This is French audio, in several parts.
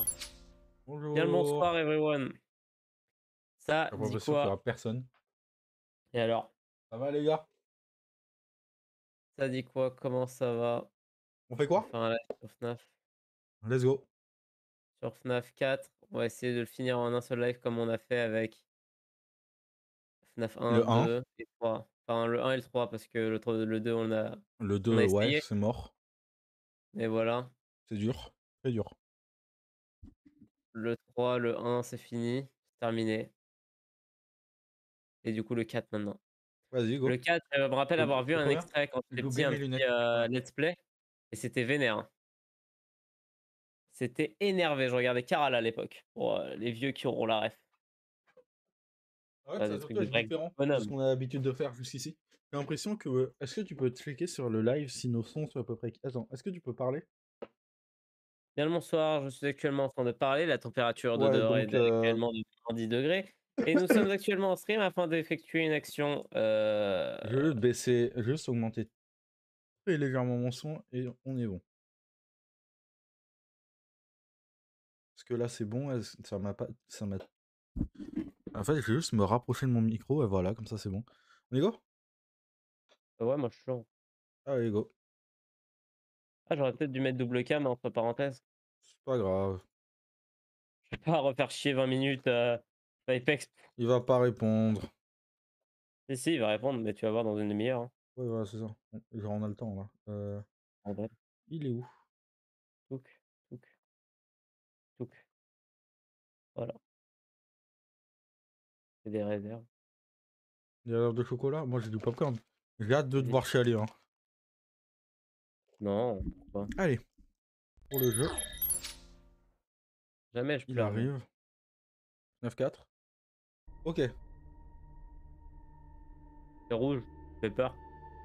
Bien le Bonjour. bonsoir everyone. Ça J'ai dit l'impression qu'il y quoi? aura personne. Et alors? Ça va les gars? Ça dit quoi? Comment ça va? On fait On va quoi? faire un live sur FNAF. Let's go. Sur FNAF 4. On va essayer de le finir en un seul live comme on a fait avec FNAF 1, Le 1, 2 et 3. Enfin le 1 et le 3 parce que le 2 le on a 2, ouais, essayé. c'est mort. Et voilà. C'est dur. Très dur. Le 3, le 1 c'est fini. C'est terminé. Et du coup le 4 maintenant. Vas-y, Le go. 4, je me rappelle avoir vu Le un combien? extrait quand Je j'étais loupe petit, bien un mes petit lunettes. Ouais. let's play. Et c'était vénère, hein. C'était énervé, je regardais Caral à l'époque, pour, les vieux qui auront la ref. En fait, Ouais, ça des va trucs surtout de être vrais différent de ce bonhommes. qu'on a l'habitude de faire jusqu'ici. J'ai l'impression que. Est-ce que tu peux checker sur le live si nos sons sont à peu près. Attends, est-ce que tu peux parler? Bien le bonsoir, je suis actuellement en train de parler, la température de Ouais, dehors est donc. actuellement de -10 ° et nous sommes actuellement en stream afin d'effectuer une action, Je vais juste baisser, je vais juste augmenter très légèrement mon son et on est bon. Parce que là, c'est bon, ça m'a pas. Ça m'a. En fait, je vais juste me rapprocher de mon micro et voilà, comme ça, c'est bon. On y go? ouais, moi je suis chaud. Allez, go. Ah, j'aurais peut-être dû mettre double cam entre parenthèses. C'est pas grave. Je vais pas refaire chier 20 minutes, Apex. Il va pas répondre. Si, si, il va répondre, mais tu vas voir dans une demi-heure, hein. Ouais, voilà, c'est ça. Genre, on a le temps, là. En vrai. Il est où? Touc, touc, touc. Voilà, c'est des réserves. Il y a l'heure de chocolat? Moi, j'ai du popcorn. J'ai hâte de Vas-y. devoir chialer, hein. Non, pourquoi? Allez, pour le jeu, Jamais je il pleure, moi. arrive. 9-4. Ok. C'est rouge, ça fait peur.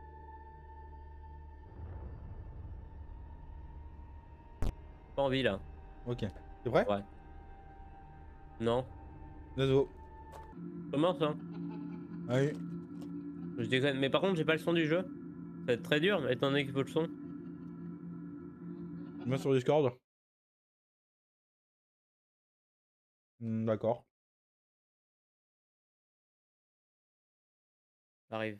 Pas envie là. Ok. T'es prêt? Ouais. Non. Let's go. Commence, hein. Allez. Je déconne. Mais par contre, j'ai pas le son du jeu. Ça va être très dur, étant donné qu'il faut le son. Mets sur Discord. D'accord. Ça arrive.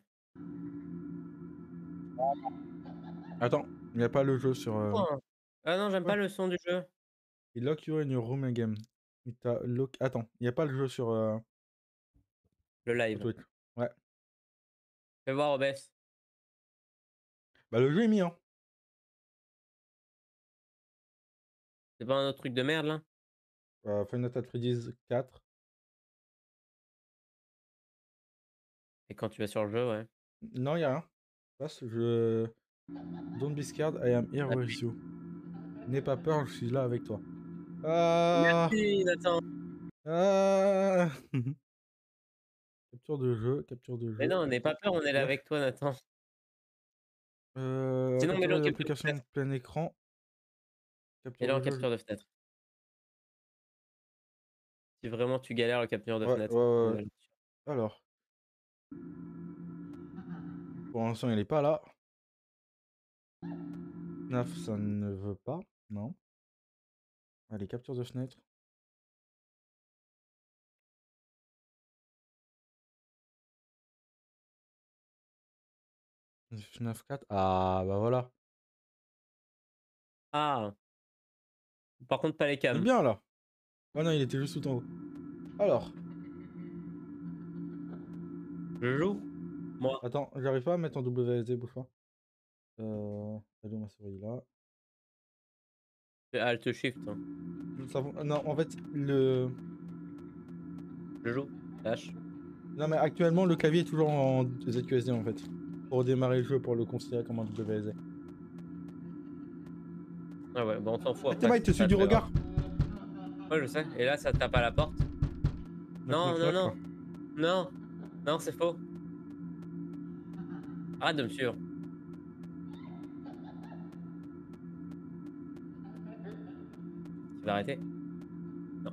Attends, il n'y a pas le jeu sur. Oh. Ah non, j'aime Ouais. pas le son du jeu. Il lock you in your room again. Il t'a lock. Attends, il n'y a pas le jeu sur, Le sur live. Twitch. Ouais. Fais voir OBS. Bah, le jeu est mis, hein. C'est pas un autre truc de merde là? Final Fantasy 4. Et quand tu vas sur le jeu, ouais. Non, il n'y a rien. Passe, je. Don't be scared, I am here with Appuie. you. N'aie pas peur, je suis là avec toi. Ah! Merci Nathan. Ah! Capture de Mais jeu, non, n'aie pas peur, on est là F. avec toi Nathan. Sinon mets-le Capturer en les capture de applications fenêtre. de plein écran. Capture Mets-le en de jeu. capture de fenêtre. Si vraiment tu galères, le capture de Ouais, fenêtre. ouais, ouais. Alors, pour l'instant, il est pas là. Naf, ça ne veut pas. Non. Allez, capture de fenêtre. FNAF 4. Ah, bah voilà. Ah! Par contre pas les Il est cams. bien là. Ah non, il était juste tout en haut. Alors, Je joue? Moi. attends, j'arrive pas à mettre en WSD, bouge pas. Elle est où ma souris là? Fais Alt Shift, hein. Non, en fait, le. Je joue. Lâche. Non, mais actuellement, le clavier est toujours en ZQSD en fait. Pour démarrer le jeu, pour le considérer comme un WSD. Ah ouais, bon on s'en fout Ah, après, Théma, il te c'est suit pas du très grave. regard. Ouais, je sais. Et là, ça tape à la porte. Knock, Non, knock, non, knock, non, quoi. non, non, c'est faux. Arrête de me suivre. Tu vas arrêter? Non.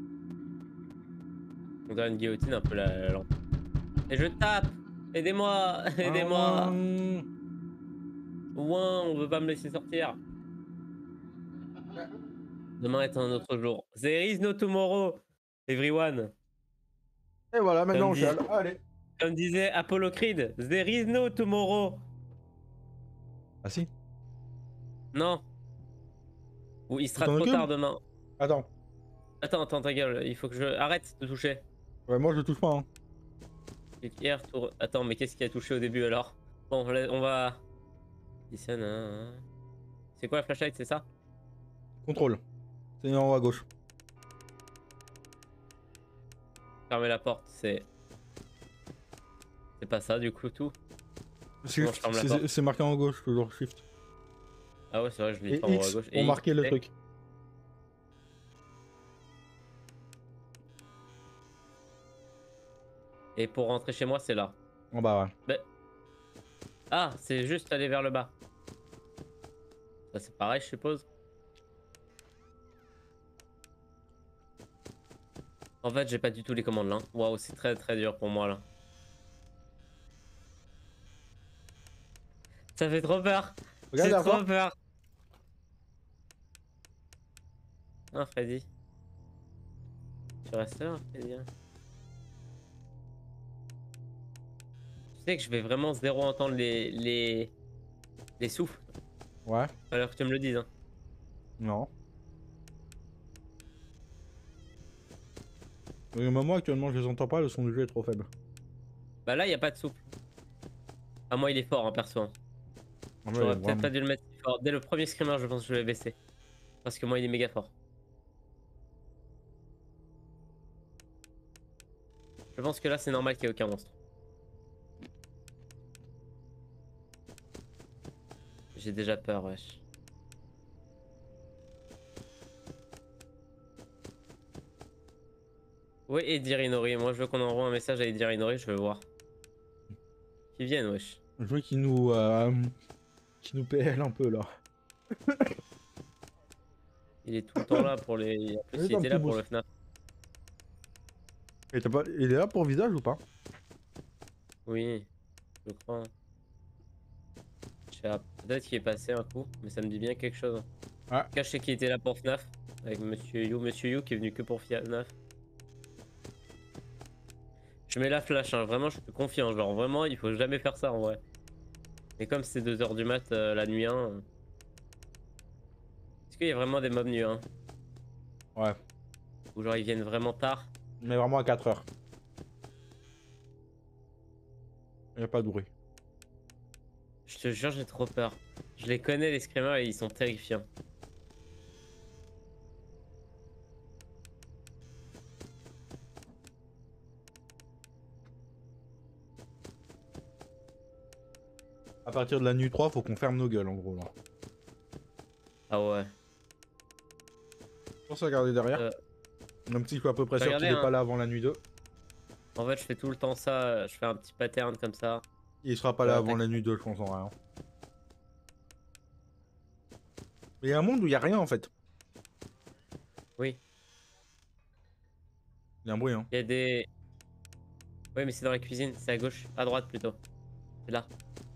On dirait une guillotine un peu la lampe. Et je tape! Aidez-moi! Ah, Aidez-moi! ouin. Ouin, on veut pas me laisser sortir. Demain est un autre jour. There is no tomorrow, everyone. Et voilà, maintenant Comme, on dis- chiale. Allez. comme disait Apollo Creed, there is no tomorrow. Ah si. Non, ou il Tu sera t'en trop tard occupes? demain. Attends. Attends, ta gueule, il faut que je arrête de toucher. Ouais, moi je touche pas, hein. Clique R, tour. Attends, mais qu'est-ce qui a touché au début alors? Bon, on va. C'est quoi la flashlight, c'est ça? Contrôle. C'est en haut à gauche. Fermer la porte, c'est. C'est pas ça du coup tout. Comment je Shift, ferme la porte? c'est marqué en haut à gauche, toujours Shift. Ah ouais, c'est vrai, je l'ai Et pas en haut à X gauche. pour Et X, marquer le c'est. truc. Et pour rentrer chez moi, c'est là. En bas, ouais. Ben. Ah, c'est juste aller vers le bas. Ça, c'est pareil, je suppose. En fait, j'ai pas du tout les commandes là. Waouh, c'est très très dur pour moi là. Ça fait trop peur. Regarde C'est derrière trop toi. peur. Ah, Freddy. Tu restes là, Freddy, hein. Tu sais que je vais vraiment zéro entendre les souffles. Ouais. Alors que tu me le dises, hein. Non. Mais moi actuellement je les entends pas, le son du jeu est trop faible. Bah là, y a pas de souffle. Ah, moi, il est fort, hein, perso, hein. Ah ouais, J'aurais peut-être vraiment. pas dû le mettre si fort. Dès le premier screamer, je pense que je vais baisser. Parce que moi, il est méga fort. Je pense que là, c'est normal qu'il n'y ait aucun monstre. J'ai déjà peur, wesh. Oui, et Dirinori. Moi, je veux qu'on envoie un message à Dirinori, je veux voir. Qu'ils viennent, wesh. Je veux qui nous PL un peu là. Il est tout le temps là pour les. En plus, Juste il un était petit là pour le boost. FNAF. Et pas... Il est là pour visage ou pas? Oui, je crois. Je sais pas. Peut-être qu'il est passé un coup, mais ça me dit bien quelque chose. En Ouais. tout cas, je sais qu'il était là pour FNAF. Avec Monsieur You. Monsieur You qui est venu que pour FNAF. Je mets la flash, hein. Vraiment, je suis confiant. Genre, vraiment, il faut jamais faire ça en vrai. Et comme c'est 2h du mat la nuit 1. Est-ce qu'il y a vraiment des mobs nuit 1? Ouais. Ou genre ils viennent vraiment tard? Mais vraiment à 4 heures. Il y a pas de bruit. Je te jure, j'ai trop peur. Je les connais, les screamers, et ils sont terrifiants. À partir de la nuit 3, faut qu'on ferme nos gueules en gros là. Ah ouais. Pense à regarder derrière. Euh, Même si je suis à peu près sûr Regardez, qu'il est hein. pas là avant la nuit 2. En fait, je fais tout le temps ça. Je fais un petit pattern comme ça. Il sera pas Je là avant l'attaque. la nuit 2, je pense en rien. Mais il y a un monde où il y a rien en fait. Oui. Il y a un bruit, hein. Il y a des. Oui, mais c'est dans la cuisine. C'est à gauche. À droite plutôt. C'est là.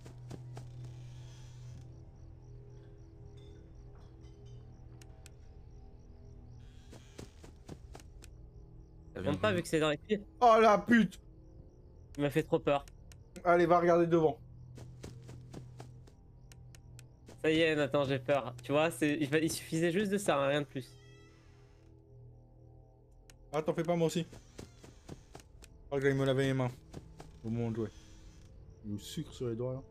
Ça compte pas vu que c'est dans la cuisine. Oh la pute! Il m'a fait trop peur. Allez, va regarder devant. Ça y est, Nathan, j'ai peur. Tu vois, il suffisait juste de ça, hein, rien de plus. Ah, t'en fais pas moi aussi. Oh, que j'aille me laver les mains. Au moment de jouer. Du sucre sur les doigts là.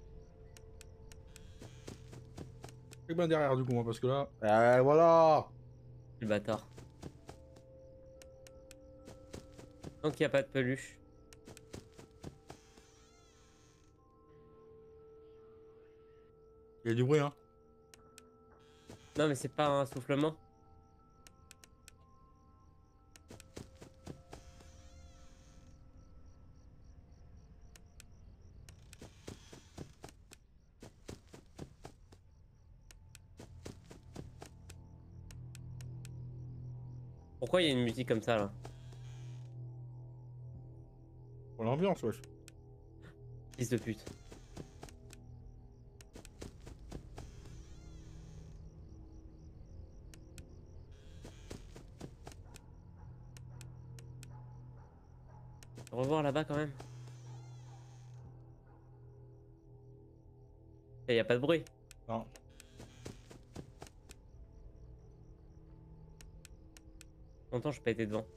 Et bien derrière du coup, moi, parce que là. Voilà! Le bâtard. Donc il n'y a pas de peluche. Il y a du bruit, hein. Non, mais c'est pas un soufflement. Pourquoi il y a une musique comme ça là? Pour l'ambiance, wesh. Fils de pute. Revoir là-bas quand même. Et y a pas de bruit. Non. Longtemps j'ai pas été devant.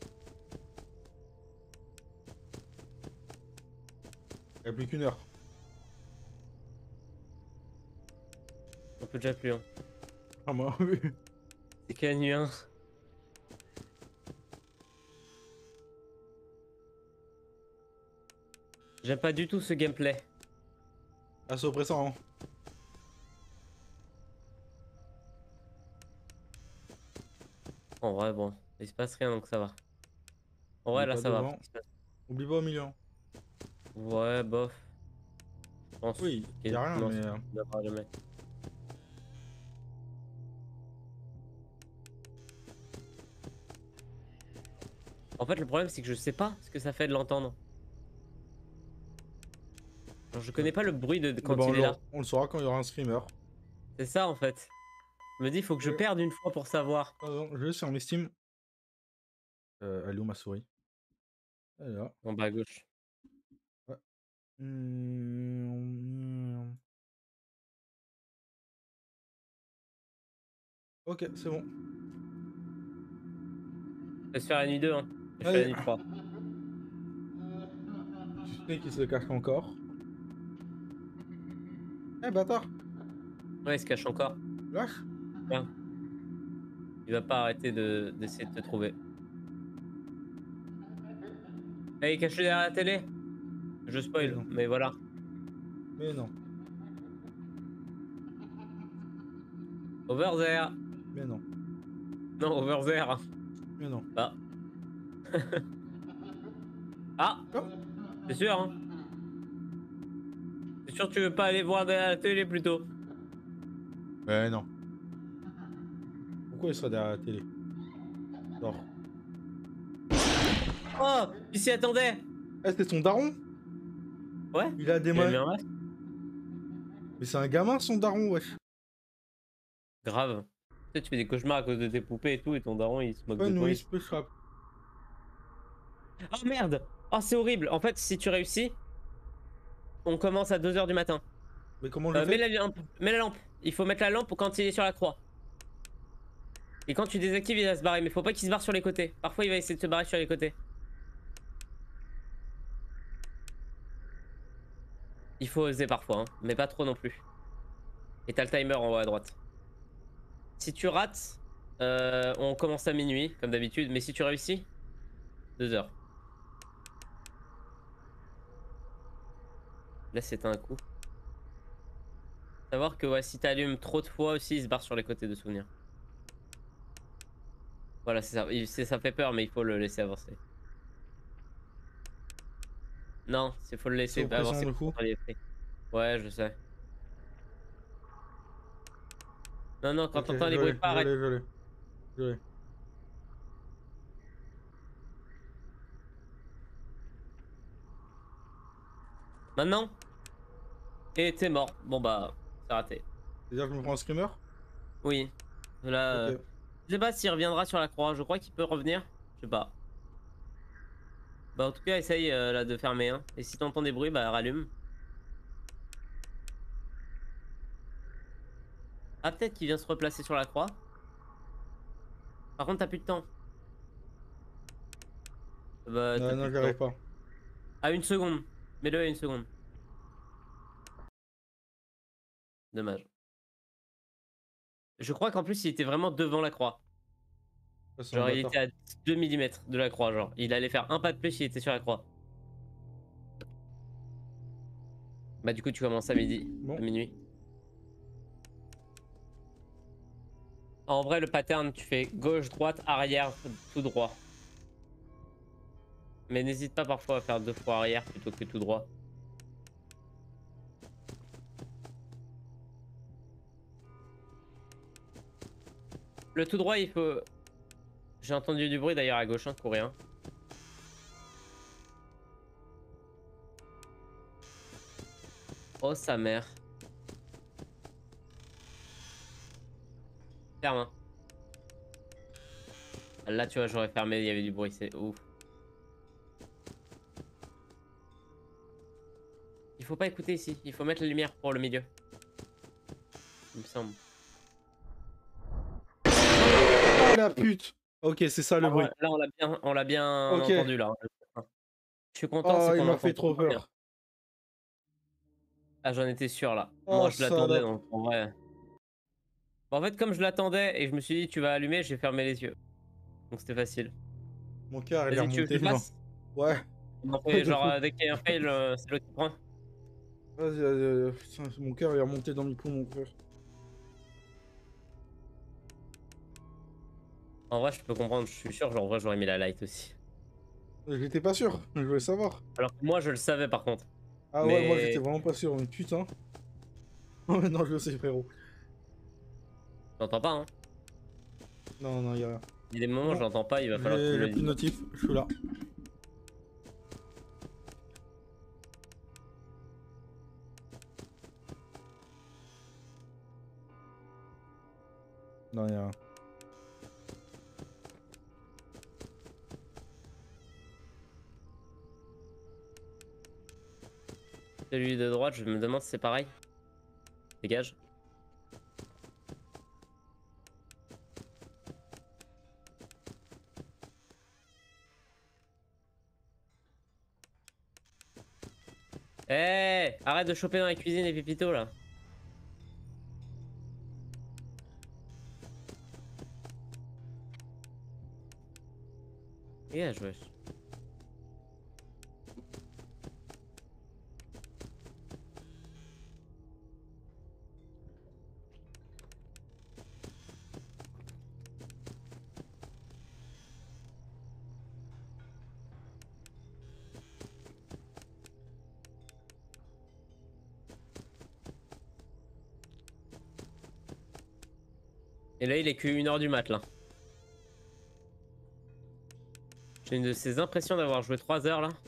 Il y a plus qu'une heure. On peut déjà plus. Hein. Ah, moi, oui. C'est que la nuit 1. J'aime pas du tout ce gameplay. Ah, c'est oppressant, hein. En vrai, bon, il se passe rien donc ça va. En vrai, Oublie là pas ça va. devant. Oublie pas au milieu. Hein. Ouais, bof. Je pense Oui, y a rien, quasiment mais. d'avoir jamais. En fait, le problème c'est que je sais pas ce que ça fait de l'entendre. Genre, je connais pas le bruit de Bah, quand il est là. on le saura quand il y aura un screamer. C'est ça en fait. Je me dis, il faut que je perde une fois pour savoir. Pardon, je vais sur mes Steam. Elle est où ma souris? Elle est là. En bas à gauche. Ouais. Ok, c'est bon. Je vais se faire la nuit 2, hein. Je fais la Allez, nuit 3. tu sais qu'il se cache encore. Eh bâtard, Ouais, il se cache encore. lâche. Tiens. Il va pas arrêter d'essayer de te trouver. Eh, il est caché derrière la télé. Je Mais spoil, non, mais voilà. mais non, Over there. mais non, Non, over there. mais non. Ah. Ah, Oh, c'est sûr, hein. C'est sûr que tu veux pas aller voir derrière la télé plutôt. mais non. Pourquoi il serait derrière la télé? Sors. Oh, il s'y attendait. Eh, c'était son daron? Ouais, Il a des il a mis mains. un masque. Mais c'est un gamin son daron, wesh. Grave. Tu sais, tu fais des cauchemars à cause de tes poupées et tout, et ton daron il se moque Pas de toi. nourrice peu frappe. Oh merde! Oh, c'est horrible. En fait, si tu réussis, on commence à 2 h du matin. Mais comment je Mets fais? la lampe. Mets la lampe. Il faut mettre la lampe quand il est sur la croix. Et quand tu désactives, il va se barrer. Mais faut pas qu'il se barre sur les côtés. Parfois, il va essayer de se barrer sur les côtés. Il faut oser parfois, hein, mais pas trop non plus. Et t'as le timer en haut à droite. Si tu rates, on commence à minuit, comme d'habitude. Mais si tu réussis, 2 h. Là, c'est un coup. Savoir que ouais, si t'allumes trop de fois aussi, il se barre sur les côtés de souvenirs. Voilà, c'est ça. Ça fait peur, mais il faut le laisser avancer. Non, il faut le C'est laisser oppressant avancer le pour coup. contrôler les prix. Ouais, je sais. Non, non, quand Ok, t'entends les bruits pas, arrête. je l'ai. Maintenant? Et t'es mort. Bon bah, c'est raté. C'est-à-dire que je me prends un screamer? Oui. Là, Ok. je sais pas s'il reviendra sur la croix. Je crois qu'il peut revenir. Je sais pas. Bah en tout cas, essaye là de fermer. Hein. Et si t'entends des bruits, bah rallume. Ah, peut-être qu'il vient se replacer sur la croix. Par contre, t'as plus de temps. Bah, t'as Non, plus non, de j'y temps. arrive pas. À 1 seconde. Mets-le à 1 seconde. Dommage. Je crois qu'en plus, il était vraiment devant la croix. Ça, c'est un Genre, il bâtard. était à 2 mm de la croix. Genre, il allait faire un pas de plus, il était sur la croix. Bah, du coup, tu commences à midi. Bon. À minuit. En vrai, le pattern, tu fais gauche, droite, arrière, tout droit. Mais n'hésite pas parfois à faire 2 fois arrière plutôt que tout droit. Le tout droit, il faut... J'ai entendu du bruit d'ailleurs à gauche, hein, courir. Oh, sa mère. Ferme. Hein. Là, tu vois, j'aurais fermé, il y avait du bruit, c'est ouf. faut pas écouter ici. Il faut mettre la lumière pour le milieu. Il me semble. Oh la pute! Ok, c'est ça le Ah bruit. ouais, là, on l'a bien Ok. entendu là. Je suis content, Oh, c'est il qu'on m'a entend fait trop vraiment bien. peur. Ah, j'en étais sûr là. Oh, Moi, je l'attendais, salope. donc en vrai. Bon, en fait, comme je l'attendais et je me suis dit, tu vas allumer, j'ai fermé les yeux. Donc c'était facile. Mon cœur, il est Vas-y, tu veux que remonté. je Non. passe? Ouais. On en Ouais, fait de genre, fou. dès qu'il y a un fail, c'est l'autre qui prend. Vas-y, putain, mon cœur, il est remonté dans mes poumons, frère. En vrai, je peux comprendre, je suis sûr, genre, en vrai, j'aurais mis la light aussi. J'étais pas sûr. Je voulais savoir. Alors que moi, je le savais par contre. Ah ouais, moi, j'étais Mais. vraiment pas sûr. Mais putain. Oh, mais non, je le sais, frérot. J'entends pas, hein. Non, non, il y a rien. Il y a des moments où Bon, j'entends pas, il va falloir que tu me j'ai le plus de dises. notif. Je suis là. Non, il y a rien. Celui de droite, je me demande si c'est pareil. Dégage. Eh, arrête de choper dans la cuisine les pépitos là. Dégage, wesh. Et là, il est que 1h du mat là. J'ai une de ces impressions d'avoir joué 3 heures là.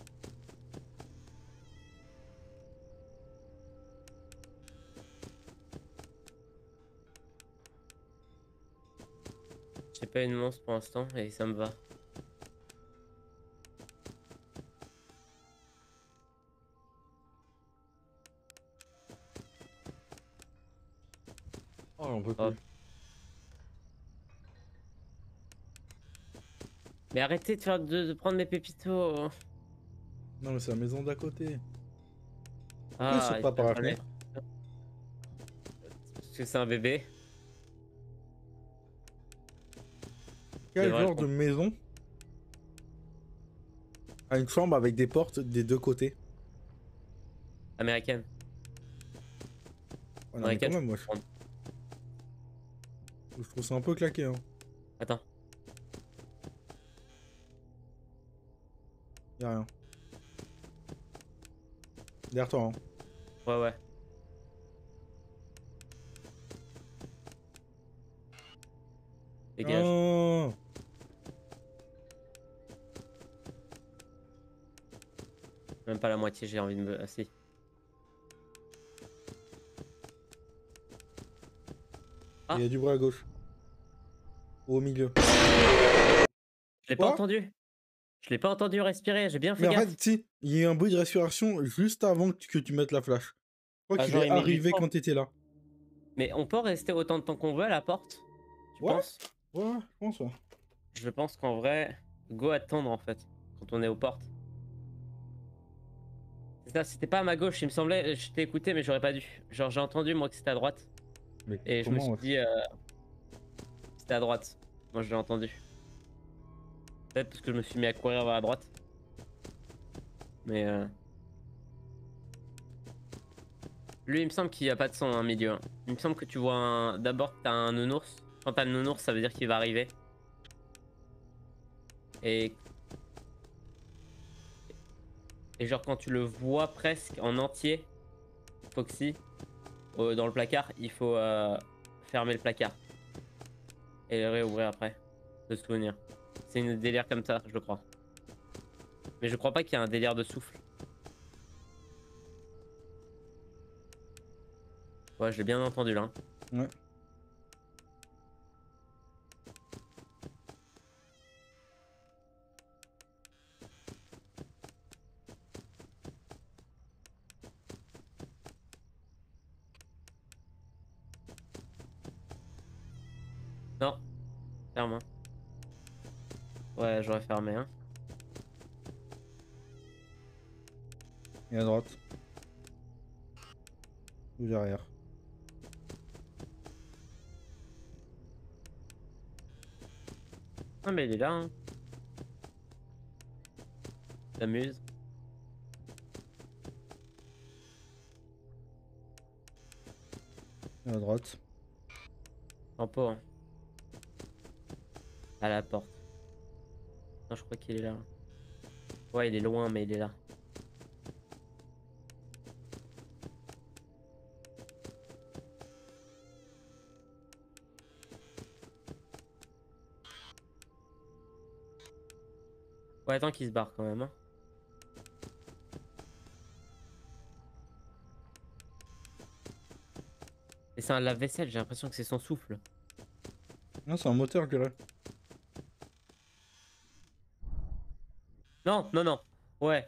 J'ai pas une monstre pour l'instant et ça me va. Oh, on peut Hop. plus. Mais arrêtez de, de prendre mes pépitos. Non, mais c'est la maison d'à côté. Pourquoi il Ah, saute il pas par la fallait. fenêtre? Parce que c'est un bébé. Quel Devrais le genre de comprendre. maison a une chambre avec des portes des deux côtés? Américaine. Oh, non, mais quand Américaine, je même, peux moi, comprendre. je trouve ça un peu claqué, hein. Attends. Y'a rien. Derrière toi, hein. Ouais, ouais. Dégage. Oh, Même pas la moitié, j'ai envie de me. Ah, si. Ah, il y a du bruit à gauche. Ou au milieu. je l'ai pas Quoi? entendu. Je l'ai pas entendu respirer, j'ai bien fait Mais en gaffe. fait, si, il y a eu un bruit de respiration juste avant que tu mettes la flash. Je crois Ah, qu'il genre, est il met du arrivé temps. quand t'étais là. Mais on peut rester autant de temps qu'on veut à la porte? Tu Ouais? penses? Ouais, ouais, je pense, ouais. Je pense qu'en vrai, go attendre en fait, quand on est aux portes. C'est ça, c'était pas à ma gauche, il me semblait, je t'ai écouté mais j'aurais pas dû. Genre j'ai entendu moi que c'était à droite. Mais Et je me comment, suis ouais. dit, c'était à droite. Moi je l'ai entendu. Peut-être parce que je me suis mis à courir vers la droite. Mais lui il me semble qu'il y a pas de son en milieu, hein. Il me semble que tu vois un. D'abord t'as un nounours. Quand t'as le nounours ça veut dire qu'il va arriver. Et... Et genre quand tu le vois presque en entier, Foxy, dans le placard, il faut fermer le placard. Et le réouvrir après. De se souvenir. C'est une délire comme ça, je crois. Mais je crois pas qu'il y a un délire de souffle. Ouais, je l'ai bien entendu là. Ouais. Non, ferme. Hein. Ouais, j'aurais fermé. Hein. Et à droite. Ou derrière. Ah, mais il est là. Hein. T'amuses. Et à droite. Tempo. Hein. À la porte. Non, je crois qu'il est là. Ouais, il est loin, mais il est là. Ouais, attends qu'il se barre quand même. Hein. Et c'est un lave-vaisselle, j'ai l'impression que c'est son souffle. Non, c'est un moteur, je dirais. Non, non, non. Ouais.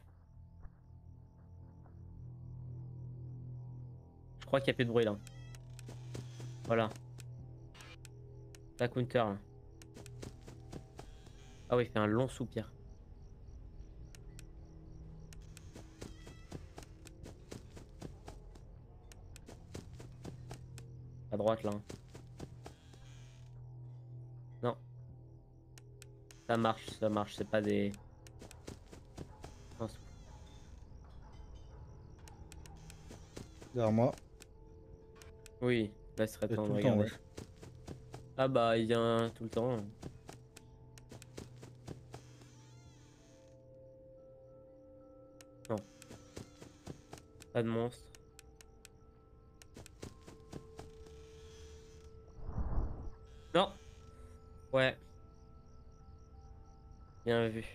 Je crois qu'il n'y a plus de bruit là. Voilà. La counter là. Ah oui, il fait un long soupir. À droite là. Hein. Non. Ça marche, c'est pas des... Un souffle. Derrière moi. Oui, là il serait Et temps tout de le temps, regarder. wesh. Ah bah il vient tout le temps. Non, pas de monstre. Non. Ouais, bien vu.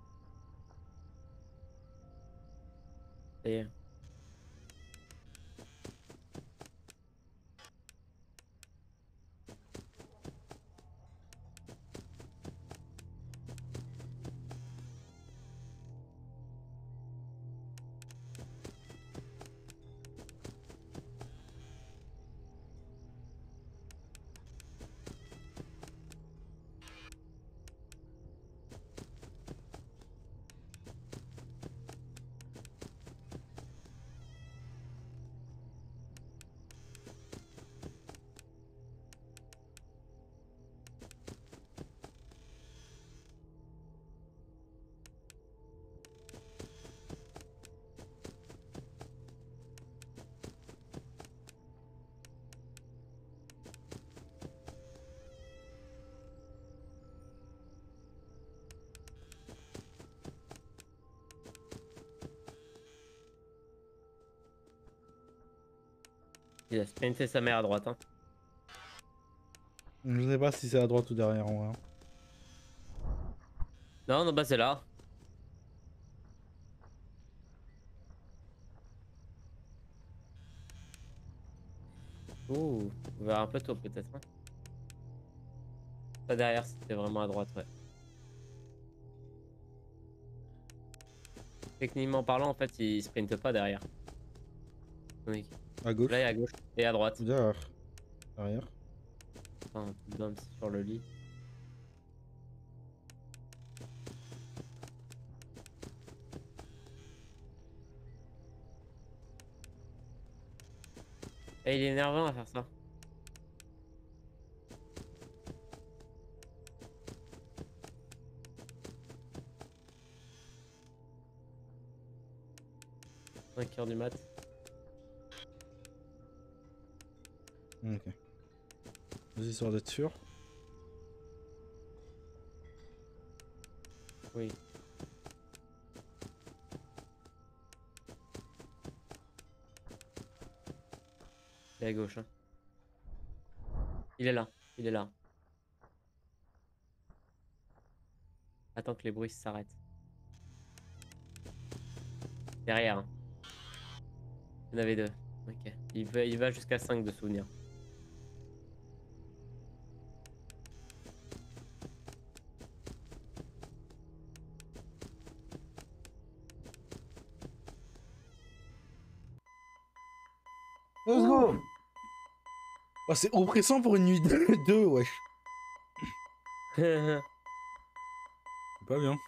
Ça y est. Il a sprinté sa mère à droite. Hein. Je sais pas si c'est à droite ou derrière, en vrai. Non, non, bah c'est là. Ouh, on verra un peu tôt peut-être. Hein. Pas derrière, c'était vraiment à droite, ouais. Techniquement parlant, en fait, il sprinte pas derrière. Oui. À gauche. Là, il est à gauche et à droite. Ou derrière. Derrière. Enfin, Doms sur le lit. Et il est énervant à faire ça. Cinq heures du mat. Ok. Vas-y, histoire d'être sûr. Oui. Il est à gauche. Hein. Il est là. Il est là. Attends que les bruits s'arrêtent. Derrière. Hein. Il y en avait deux. Ok. Il va jusqu'à 5 de souvenirs. Let's go. Oh, c'est oppressant pour une nuit de 2, wesh. C'est pas bien.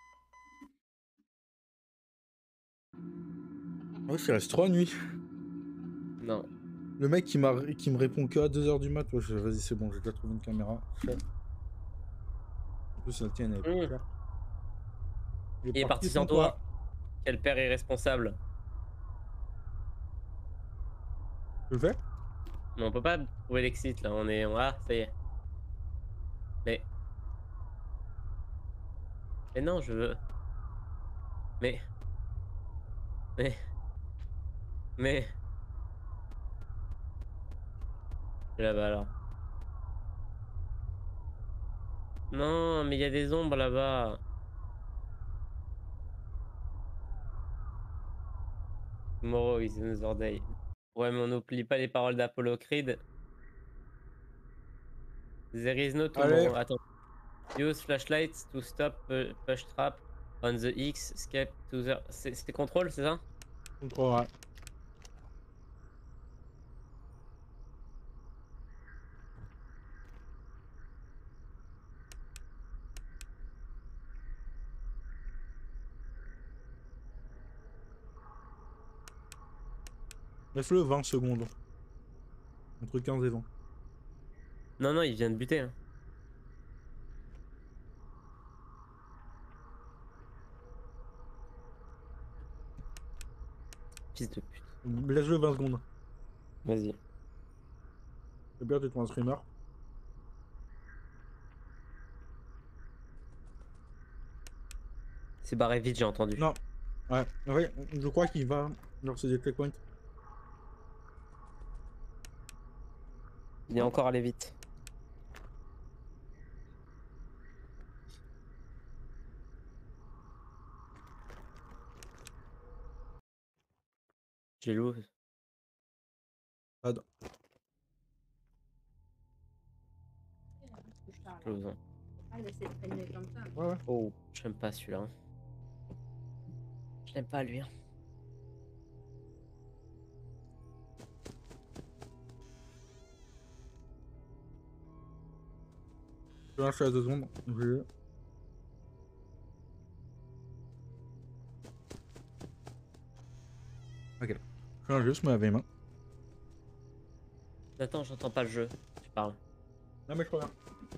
Ouais, il reste 3 nuits. Non. Le mec qui me répond que à 2h du mat. Ouais, vas-y, c'est bon, j'ai déjà trouvé une caméra. En plus, la tienne, elle est plus Mmh. claire. Il est parti sans toi. Quel père irresponsable. Tu le fais? Mais on peut pas trouver l'exit là, on est. Ah, ça y est. Mais. Mais non, je veux. Mais. Mais. Mais. Là-bas alors. Non, mais il y a des ombres là-bas. Tomorrow is another day. Ouais, mais on n'oublie pas les paroles d'Apollo Creed. There is no Allez, tomorrow. Attends. Use flashlights to stop push trap on the X. Escape to the. C'est contrôle, c'est ça? contrôle. Laisse-le 20 secondes. Entre 15 et 20. Non, non, il vient de buter. Hein. Fils de pute. Laisse-le 20 secondes. Vas-y. C'est bien, tu trouves un streamer. C'est barré vite, j'ai entendu. Non. Ouais, je crois qu'il va. Genre, c'est des checkpoints. Il est encore allé vite. J'ai loup. Ad. Close, hein. Ouais, ouais. Oh, j'aime pas celui-là. Hein. Je l'aime pas lui. Hein. Je lâche à 2 secondes. Ok. Je vais juste me laver les mains. Attends, j'entends pas le jeu. Tu parles. Non, mais je reviens.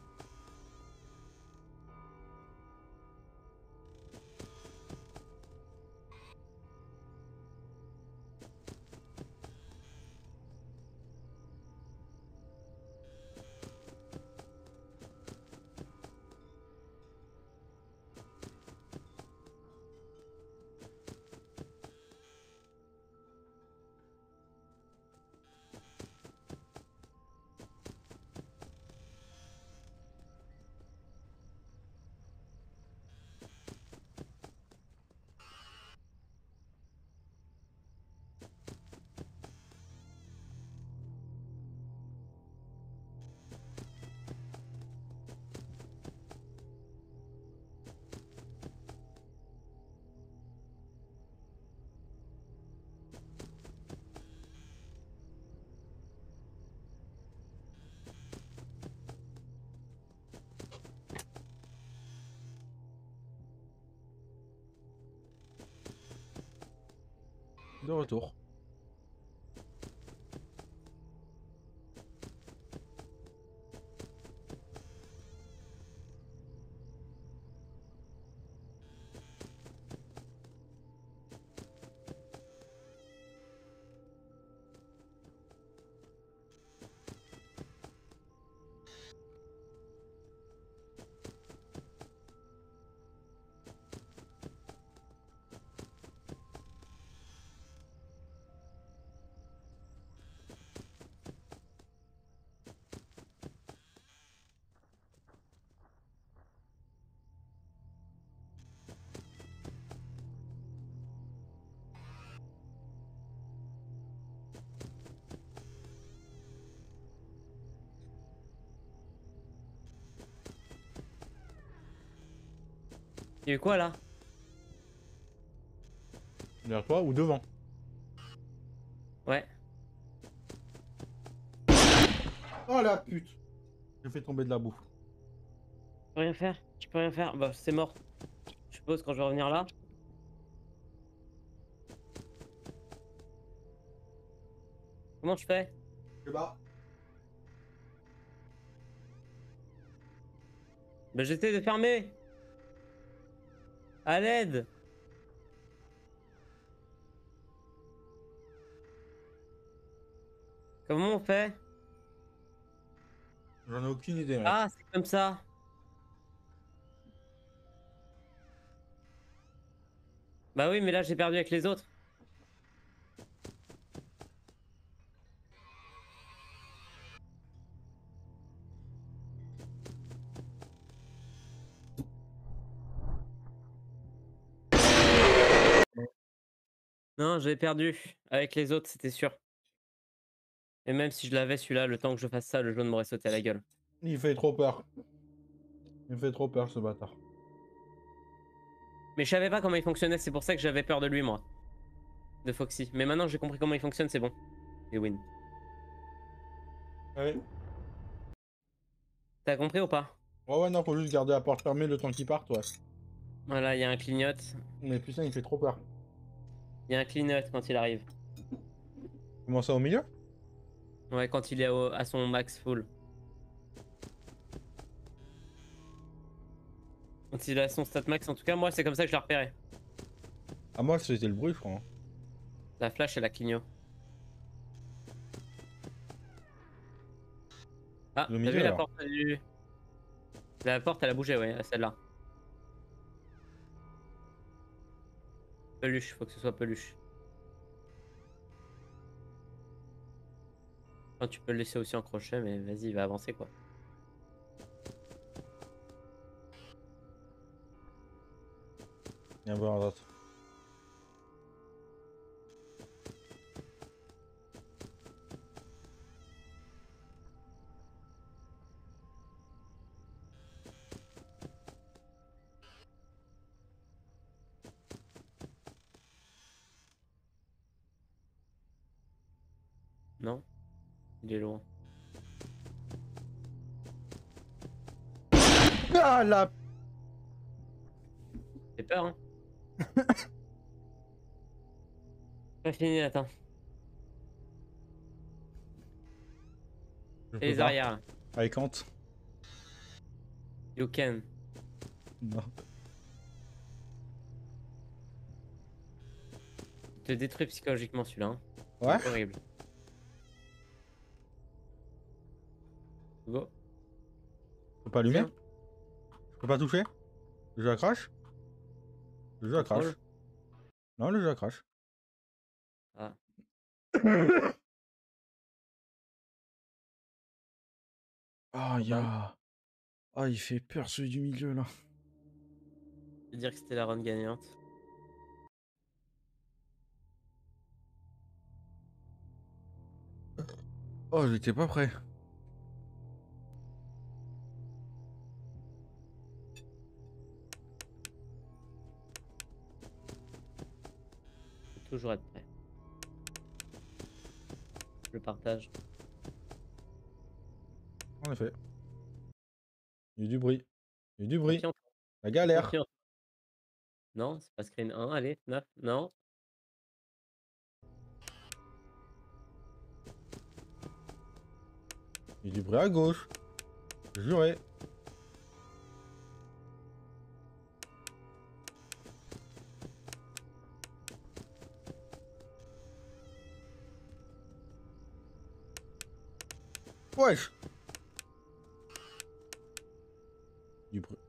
De retour. Il y a eu quoi là? Derrière toi ou devant? Ouais. Oh la pute! J'ai fait tomber de la bouffe. peux rien faire. Je peux rien faire. Bah, c'est mort. Je suppose quand je vais revenir là. Comment je fais? Je sais pas. Bah, j'essaie de fermer. À l'aide. Comment on fait? J'en ai aucune idée, mec. Ah, c'est comme ça. Bah oui, mais là j'ai perdu avec les autres. Non, j'avais perdu avec les autres, c'était sûr. Et même si je l'avais celui-là, le temps que je fasse ça, le jaune m'aurait sauté à la gueule. Il fait trop peur. Il me fait trop peur, ce bâtard. Mais je savais pas comment il fonctionnait, c'est pour ça que j'avais peur de lui, moi. De Foxy. Mais maintenant que j'ai compris comment il fonctionne, c'est bon. Et win. Ouais. T'as compris ou pas? Ouais, non, faut juste garder la porte fermée le temps qu'il parte, ouais. Voilà, il y a un clignote. Mais putain, il fait trop peur. Il y a un clignote quand il arrive. Comment ça, au milieu? Ouais, quand il est à son max full. Quand il est à son stat max, en tout cas, moi c'est comme ça que je l'ai repéré. Ah, moi, c'était le bruit, je crois. Hein. La flash et la cligno. Ah, Au t'as vu milieu, la alors. porte du... La porte, elle a bougé, ouais, celle-là. Peluche, faut que ce soit peluche. Enfin, tu peux le laisser aussi en crochet, mais vas-y, il va avancer quoi. Il y a un peu à droite. Non? Il est loin. Ah, la... J'ai peur, hein? Pas fini, attends. Je Et peux les pas. arrières, là. I can't. You can. Non. Il te détruit psychologiquement celui-là. Hein. Ouais? Horrible. Go. Je peux pas allumer? Viens. Je peux pas toucher? Le jeu a crash? Le jeu a crash. Contrôle. Non, le jeu a crash. Ah. Ah, Normal. Ah, il fait peur celui du milieu là. Je veux dire que c'était la run gagnante. Oh, j'étais pas prêt. Faut toujours être prêt. Je le partage. En effet. Il y a eu du bruit. Il y a eu du bruit. Confiant. La galère. Confiant. Non, c'est pas screen 1. Allez, 9. Non. Il y a du bruit à gauche. Juré. Wesh. Du bruit.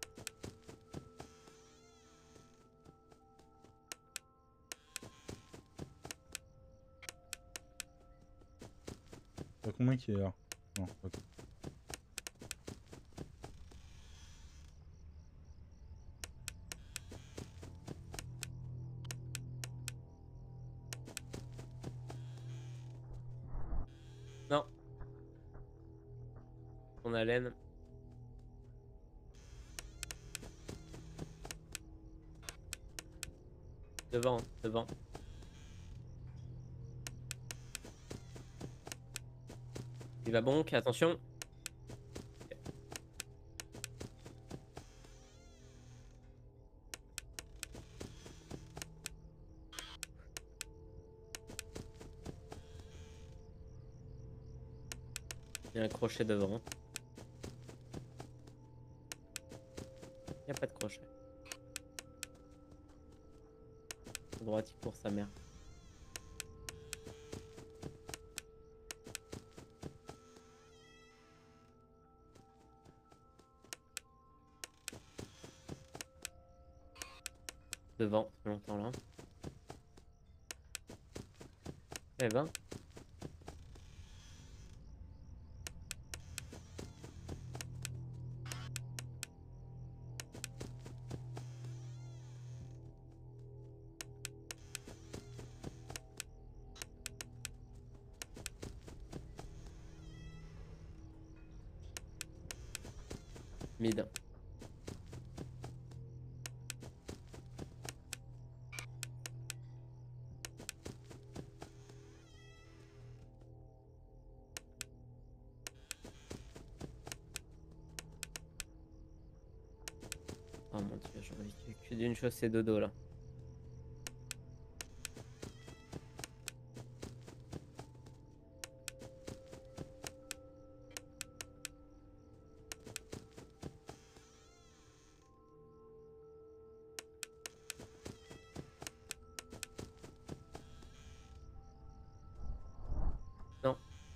Y'a combien qui est là? Non, ok. Non. On a laine. Devant, hein, devant. Il va bonk, attention. Il y a un crochet devant. Il n'y a pas de crochet. À droite, il court sa mère. Devant, ça fait longtemps là. Eh ben. Mid. Oh mon dieu, j'ai envie que d'une chose, c'est dodo là. Non.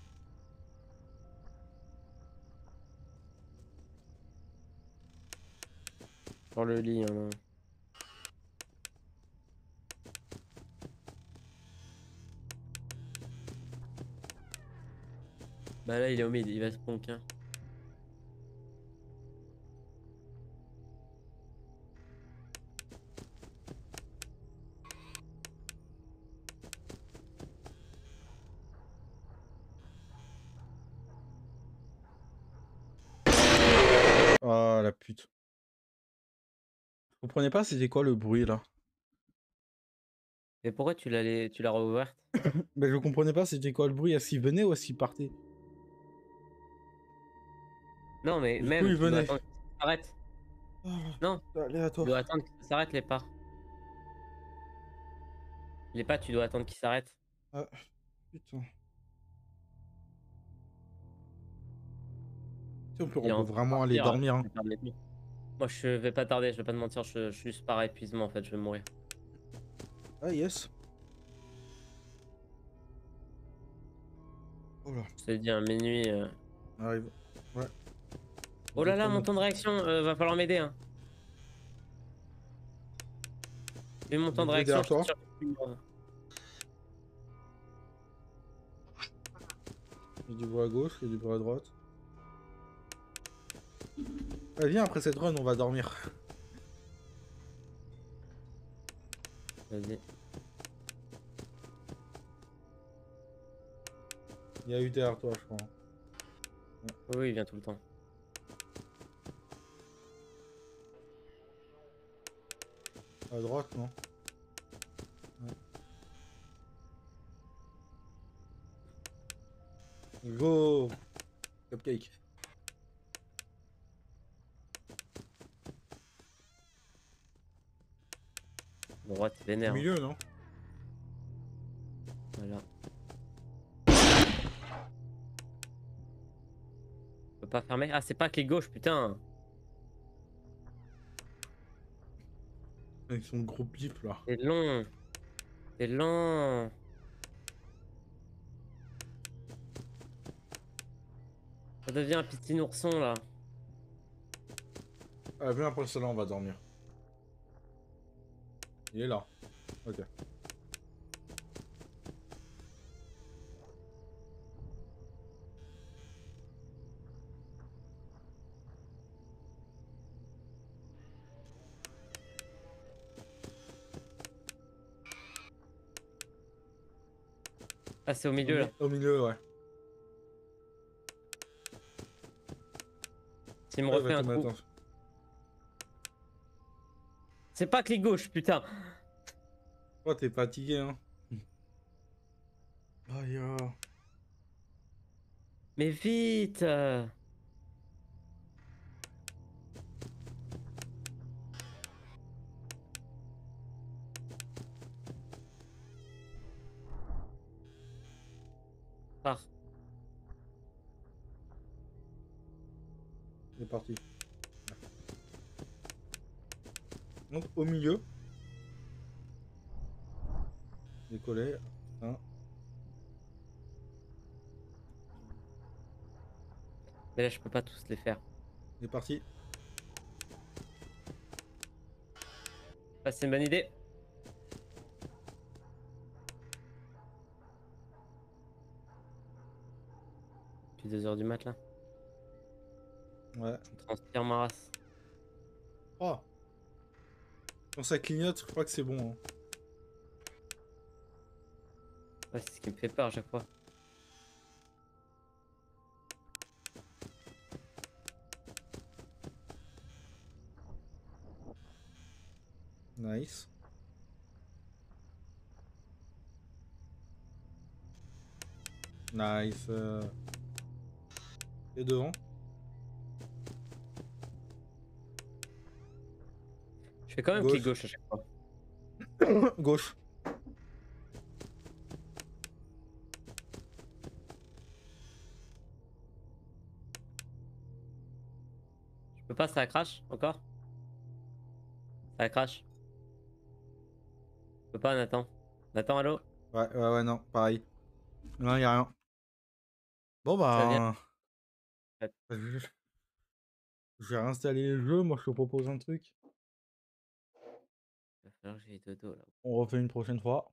Sur le lit, hein. Bah là, il est au mid, il va se ponk. Hein. Ah la pute. Vous comprenez pas c'était quoi le bruit là? Mais pourquoi tu l'as rouverte? Mais je comprenais pas c'était quoi le bruit, est-ce qu'il venait ou est-ce qu'il partait? Non, mais Du coup même, il tu dois venait. attendre que ça s'arrête. Non, C'est tu aléatoire. dois attendre que ça s'arrête les pas. Les pas, tu dois attendre qu'ils s'arrêtent. Ah putain. Tu sais, Il est on peut en train de vraiment aller partir. dormir. Hein. Je vais perdre mes pieds. Moi, je vais pas tarder, je vais pas te mentir, je suis juste par épuisement en fait, je vais mourir. Ah yes. Oh là. Je t'ai dit, à minuit. Arrive. Ouais. Oh là là, mon temps de réaction, va falloir m'aider. Hein. Vu mon temps de Bouger réaction, derrière je suis toi. sûr que tu meurs. Il y a du bruit à gauche, il y a du bruit à droite. Allez, viens, après cette run, on va dormir. Vas-y. Il y a eu derrière toi, je crois. Oui, il vient tout le temps. À droite, non? Ouais. Go! Cupcake. Droite, Au vénère. Hein. milieu, non? Voilà. Je peux pas fermer. Ah, c'est pas clé gauche, putain. Avec son gros pif là. C'est long. C'est long. Ça devient un petit ourson là. Ah, viens, après cela, on va dormir. Il est là. Ok. Ah, c'est au milieu là. Au milieu, ouais. S'il me Ouais, refait un coup. attention. C'est pas clic gauche, putain. Oh, t'es fatigué, hein. Aïe. Mais vite. Pars. C'est parti. Donc au milieu. Décoller. Putain. Mais là, je peux pas tous les faire. C'est parti. Ah, c'est une bonne idée. Depuis 2 heures du mat, là. Ouais. Je transpire ma race. Oh. Quand ça clignote, je crois que c'est bon. Hein. Ouais, c'est ce qui me fait peur à chaque fois. Nice. Nice. Et devant. Je fais quand même clic Gauche. gauche à chaque fois. Gauche. Je peux pas, ça crash encore. Ça crash. Je peux pas, Nathan. Nathan, allô? Ouais, non, pareil. Non, y a rien. Bon, Ça vient. bah. Je vais réinstaller le jeu. Moi, je te propose un truc. Il va falloir que j'aille dodo là. On refait une prochaine fois.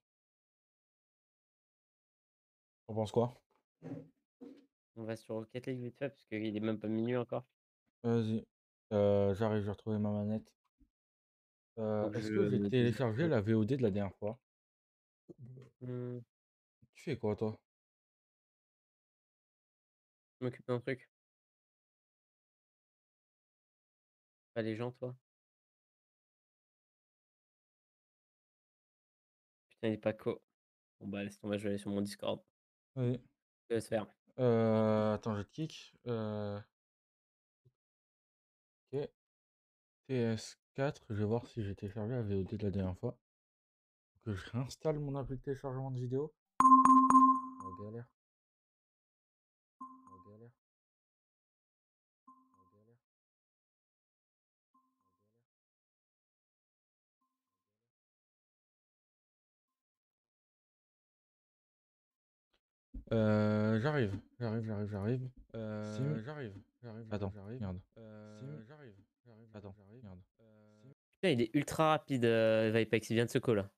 On pense quoi? On va sur Rocket League vite fait parce qu'il est même pas minuit encore. Vas-y. J'arrive, j'ai retrouvé ma manette. Donc Est-ce que j'ai je téléchargé désactive. la VOD de la dernière fois? Hmm, Tu fais quoi, toi? je m'occupe d'un truc. Pas les gens, toi. Putain, il est pas co. Bon bah laisse tomber, je vais aller sur mon Discord. Oui. Je vais se faire. Attends, je te kick. Ok. TS4, je vais voir si j'ai téléchargé la VOD de la dernière fois. Que je réinstalle mon appli de téléchargement de vidéo. Oh, galère. Oh, galère. Oh, galère. J'arrive. Sim. Attends, merde. Attends, merde. Putain, il est ultra rapide, Vipex, il vient de se call là.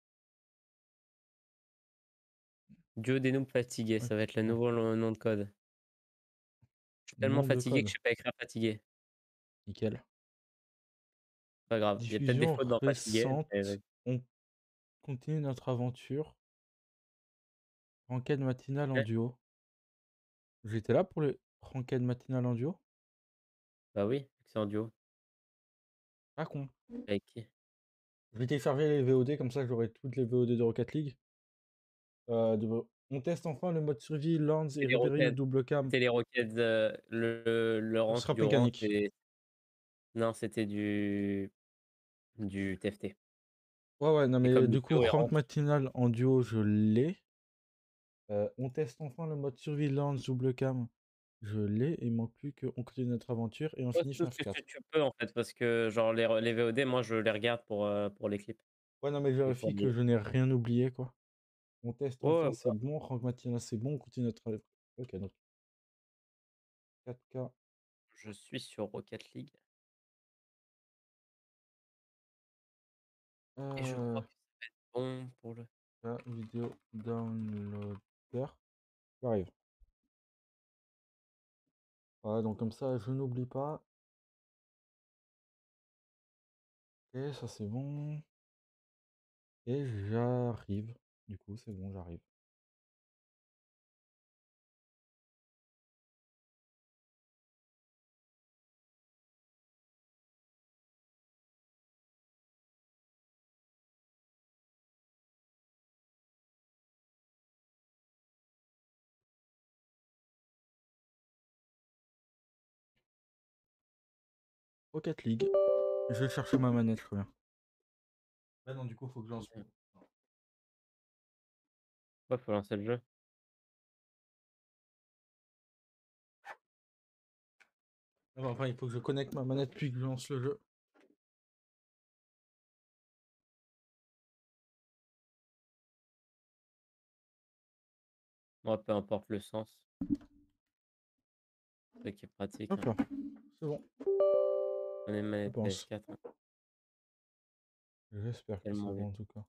Duo des noobs fatigués, Ok. ça va être le nouveau nom de code. Je suis tellement Nom de fatigué que code. je sais pas écrire fatigué. Nickel. Pas grave, il y a peut-être des Diffusion fautes dans fatigué. Mais récente. On continue notre aventure. Enquête matinale en ouais. duo. J'étais là pour les enquêtes matinales en duo. Bah oui, c'est en duo. Pas con. Avec qui? Je vais télécharger les VOD, comme ça j'aurai toutes les VOD de Rocket League. On teste enfin le mode survie, Lands et C'était les Ribéry roquettes. double cam. C'était les roquettes, le Ce rank sera du rank mécanique. et non, c'était du TFT. Ouais, non, Et mais comme du coup, Lucio est rank rank, matinal en duo, je l'ai. On teste enfin le mode survie, Lands double cam. Je l'ai, et il manque plus qu'on continue notre aventure et on pose finit tout ce que FNAF 4. tu peux en fait, parce que genre les VOD, moi je les regarde pour les clips Ouais, non, mais je et pour vérifie que les. je n'ai rien oublié, quoi. On teste Ouais, enfin, ouais, c'est bon. Rank matinal, c'est bon. On continue notre. Ok, donc 4K. je suis sur Rocket League et je Euh, crois que ça va être bon pour le. la vidéo downloader. J'arrive. Voilà, donc comme ça, je n'oublie pas. Et ça, c'est bon. Et j'arrive. Du coup, c'est bon, j'arrive. Rocket League. Je vais chercher ma manette, je reviens. Ah non, du coup, faut que je lance. Ouais, faut lancer le jeu. Enfin, il faut que je connecte ma manette puis que je lance le jeu. Moi, peu importe le sens. C'est ça qui est pratique. Hop Hein. là, c'est bon, On est une je manette pense. PS4. Hein. J'espère que c'est Tellement bien. bon en tout cas.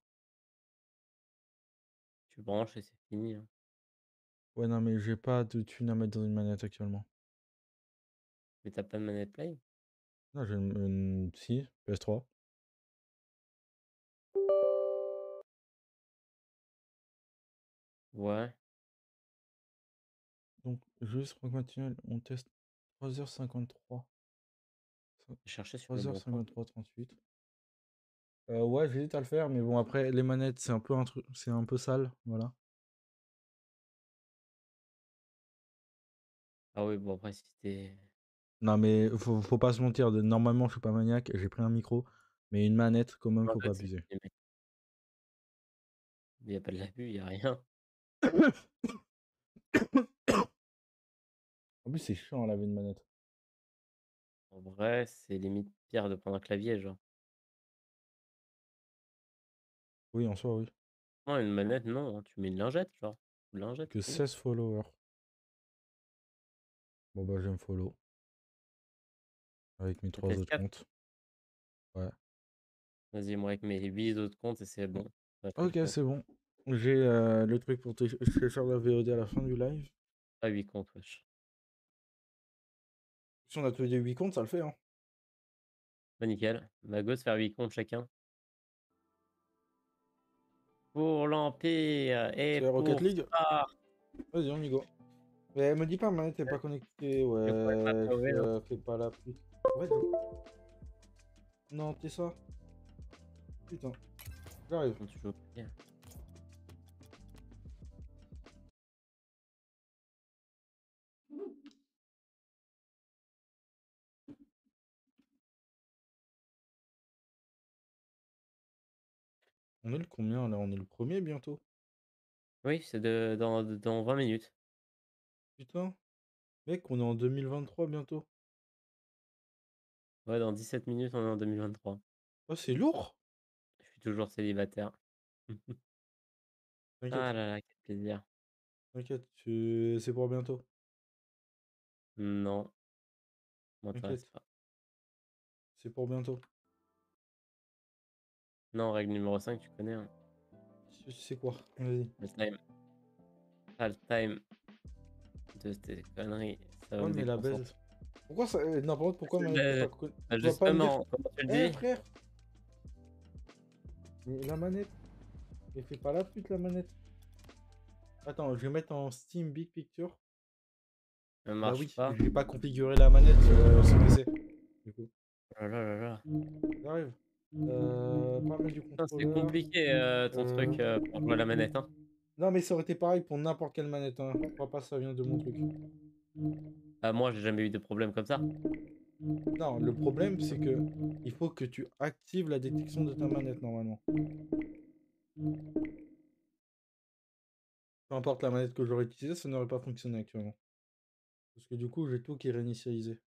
Tu branches et c'est fini. Hein. Ouais, non, mais j'ai pas de thunes à mettre dans une manette actuellement. Mais t'as pas de manette Play? Non, j'ai une... Si, PS3. Ouais. Donc, juste continuer, on teste 3h53. J'ai cherché sur le bon coin. 3h53, 38. Ouais, j'hésite à le faire, mais bon, après, les manettes, c'est un peu un truc, c'est un peu sale, voilà. Ah oui, bon après si t'es... Non, mais faut pas se mentir, normalement, je suis pas maniaque, j'ai pris un micro, mais une manette, quand même, En faut pas fait, c'est abuser. les mecs. Il y a pas de l'abus, il y a rien. En plus, c'est chiant à laver une manette. En vrai, c'est limite pire de prendre un clavier, genre. Oui, en soi, oui. Non, une manette, non. Hein. Tu mets une lingette, genre. Une lingette, Que c'est fini. 16 followers. Bon, bah, je me follow. Avec mes La 3 autres PS4. comptes. Ouais. Vas-y, moi avec mes 8 autres comptes et c'est bon. Ça fait le Ok, tour. c'est bon. J'ai le truc pour télécharger la VOD à la fin du live. Ah, 8 comptes, wesh. Si on a tous les 8 comptes, ça le fait, hein. Bah nickel. Bah go se faire 8 comptes chacun. Pour l'Empire et C'est la Rocket pour League. Sparte. Vas-y, on y go. Mais me dis pas, ma manette n'est pas connectée. Je pourrais pas Ouais, trouver, hein. fais pas la pluie. En fait, non, t'es ça. Putain, j'arrive. Quand tu joues au poker. On est le combien là? On est le premier bientôt. Oui, c'est dans 20 minutes. Putain, mec, on est en 2023 bientôt. Ouais, dans 17 minutes, on est en 2023. Oh, c'est lourd. Je suis toujours célibataire. T'inquiète, Ah là là, quel plaisir. t'inquiète, c'est pour bientôt. Non, m'intéresse T'inquiète, pas. c'est pour bientôt. Non, règle numéro 5, tu connais. Hein. C'est quoi? Vas-y. Le time. Pas le time de tes conneries. Ça va Ouais, me mais la déconcentrer. baise. Pourquoi ça. N'importe pourquoi ma manette n'est Bah, pas connectée. bah Tu vas pas me dire. justement, comment tu le Eh dis? frère! Mais la manette. Elle fait pas la pute la manette. Attends, je vais mettre en Steam Big Picture. Ça Bah marche oui, pas. j'ai pas configuré la manette sur PC. Du coup, Oh là là là là. j'arrive. Paramètres du Putain, c'est contrôleur. compliqué ton truc pour jouer à la manette. Hein. Non, mais ça aurait été pareil pour n'importe quelle manette. Hein. Je crois pas que ça vient de mon truc. Ah, moi, j'ai jamais eu de problème comme ça. Non, le problème, c'est que il faut que tu actives la détection de ta manette normalement. Peu importe la manette que j'aurais utilisée, ça n'aurait pas fonctionné actuellement. Parce que du coup, j'ai tout qui est réinitialisé.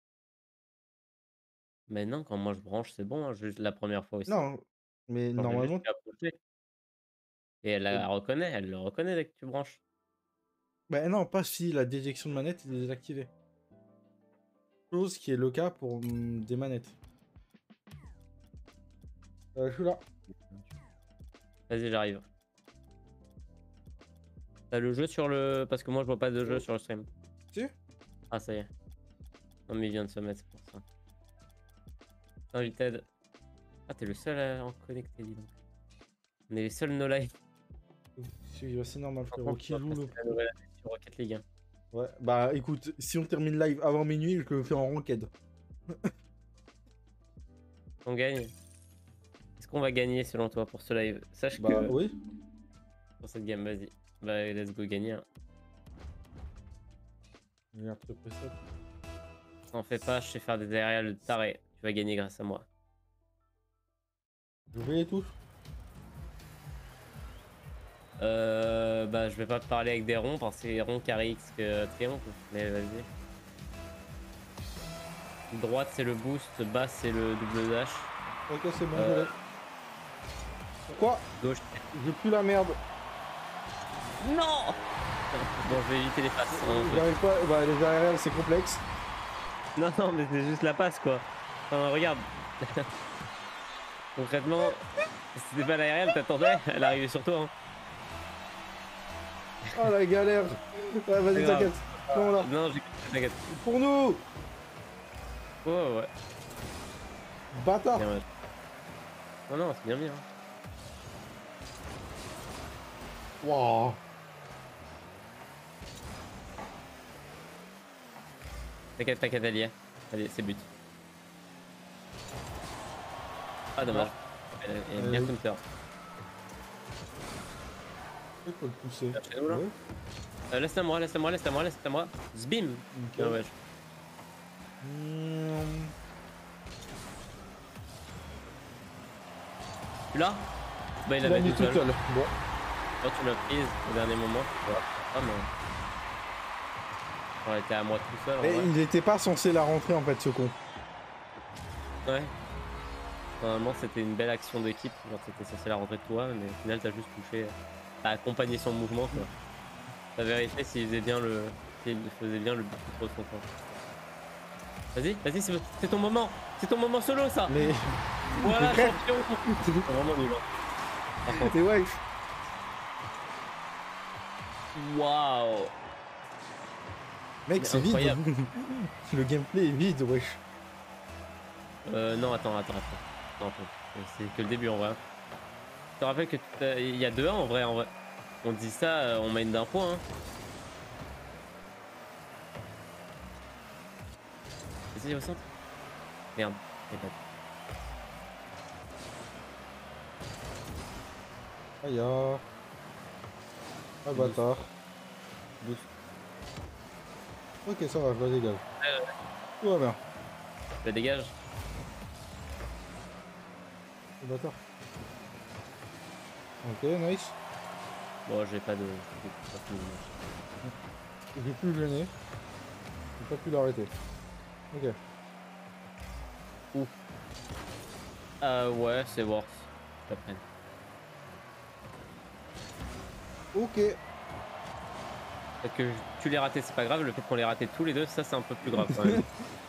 Mais non, quand moi je branche, c'est bon. Hein, juste la première fois aussi. Non, mais Genre, j'ai juste normalement. qu'à approcher. Et elle la reconnaît, elle le reconnaît dès que tu branches. Bah non, pas si la détection de manette est désactivée. Chose qui est le cas pour des manettes. Je suis là. Vas-y, j'arrive. T'as le jeu sur le... Parce que moi, je vois pas de jeu sur le stream. Si? Ah, ça y est. Non, mais il vient de se mettre, c'est pour ça. Invited. Ah, t'es le seul à en connecter, dis donc. On est les seuls no live. Si, c'est normal, Par frérot. contre, Qui on va joue passer le la pro? nouvelle année sur Rocket League. Hein. Ouais, bah écoute, si on termine live avant minuit, je le fais en ranked. On gagne. Est-ce qu'on va gagner selon toi pour ce live? Sache Bah que oui. pour cette game, vas-y. Bah, let's go gagner. Hein. Il a très pressé. T'en fais pas, je sais faire des aériales tarés. Tu vas gagner grâce à moi. Je vais les touches. Bah, je vais pas parler avec des ronds parce que c'est ronds carré X que triomphe. Mais vas-y. Droite, c'est le boost. Bas, c'est le double dash. Ok, c'est bon, je l'ai. Quoi? Gauche. J'ai plus la merde. Non. Bon, je vais éviter les passes. Hein, J'arrive pas. Bah, les aériennes, c'est complexe. Non, non, mais c'est juste la passe, quoi. Enfin, regarde. Concrètement, si c'était pas l'aérienne, t'attendais, elle arrivait sur toi. Hein. Oh la galère. Ouais, vas-y, C'est grave. t'inquiète. Non, là. Non, t'inquiète. Pour nous. Ouais, ouais. Bâtard. Bien, ouais. Non, non, c'est bien mis. Hein. Waouh. T'inquiète, t'inquiète, elle y est. Allez, c'est but. Ah, dommage. Elle est bien counter. Il faut le pousser. Chez nous, là. Laisse-la moi, laisse-la moi, laisse-la moi, laisse-la moi. Zbim. Nickel. Ah ouais. Tu l'as? Bah, il Il a avait mis tout tout seul. seul. Bon. Quand tu l'as prise au dernier moment. Ah, mais. On était à moi tout seul. En Et vrai. il était pas censé la rentrer en fait, ce con. Ouais. Normalement, c'était une belle action d'équipe. Genre, t'étais censé la rentrer de toi, mais au final, t'as juste touché. T'as accompagné son mouvement, quoi. T'as vérifié s'il faisait bien le. S'il faisait bien le but de son temps. Vas-y, vas-y, c'est ton moment. C'est ton moment solo, ça. Mais. Voilà, Mais champion. C'est vraiment nul. Hein. Par contre, Mais ouais. waouh. Mec, Mais c'est vide. incroyable. Le gameplay est vide, wesh. Non, attends. Non, c'est que le début en vrai. Je te rappelle que il y a 2-1 en vrai. On dit ça, on mène d'un point. Hein. Vas-y, au centre. Merde. Aïe ah. Ah bâtard. Ok, ça va, je la dégage. Tout va bien. Je la dégage. Le bâtard. Ok, nice. Bon, j'ai pas de. J'ai plus gêné. J'ai pas pu l'arrêter. Ok. Ouais, c'est worth. Je t'apprenne. Ok. Peut-être que tu l'aies raté, c'est pas grave. Le fait qu'on l'ait raté tous les deux, ça c'est un peu plus grave quand même.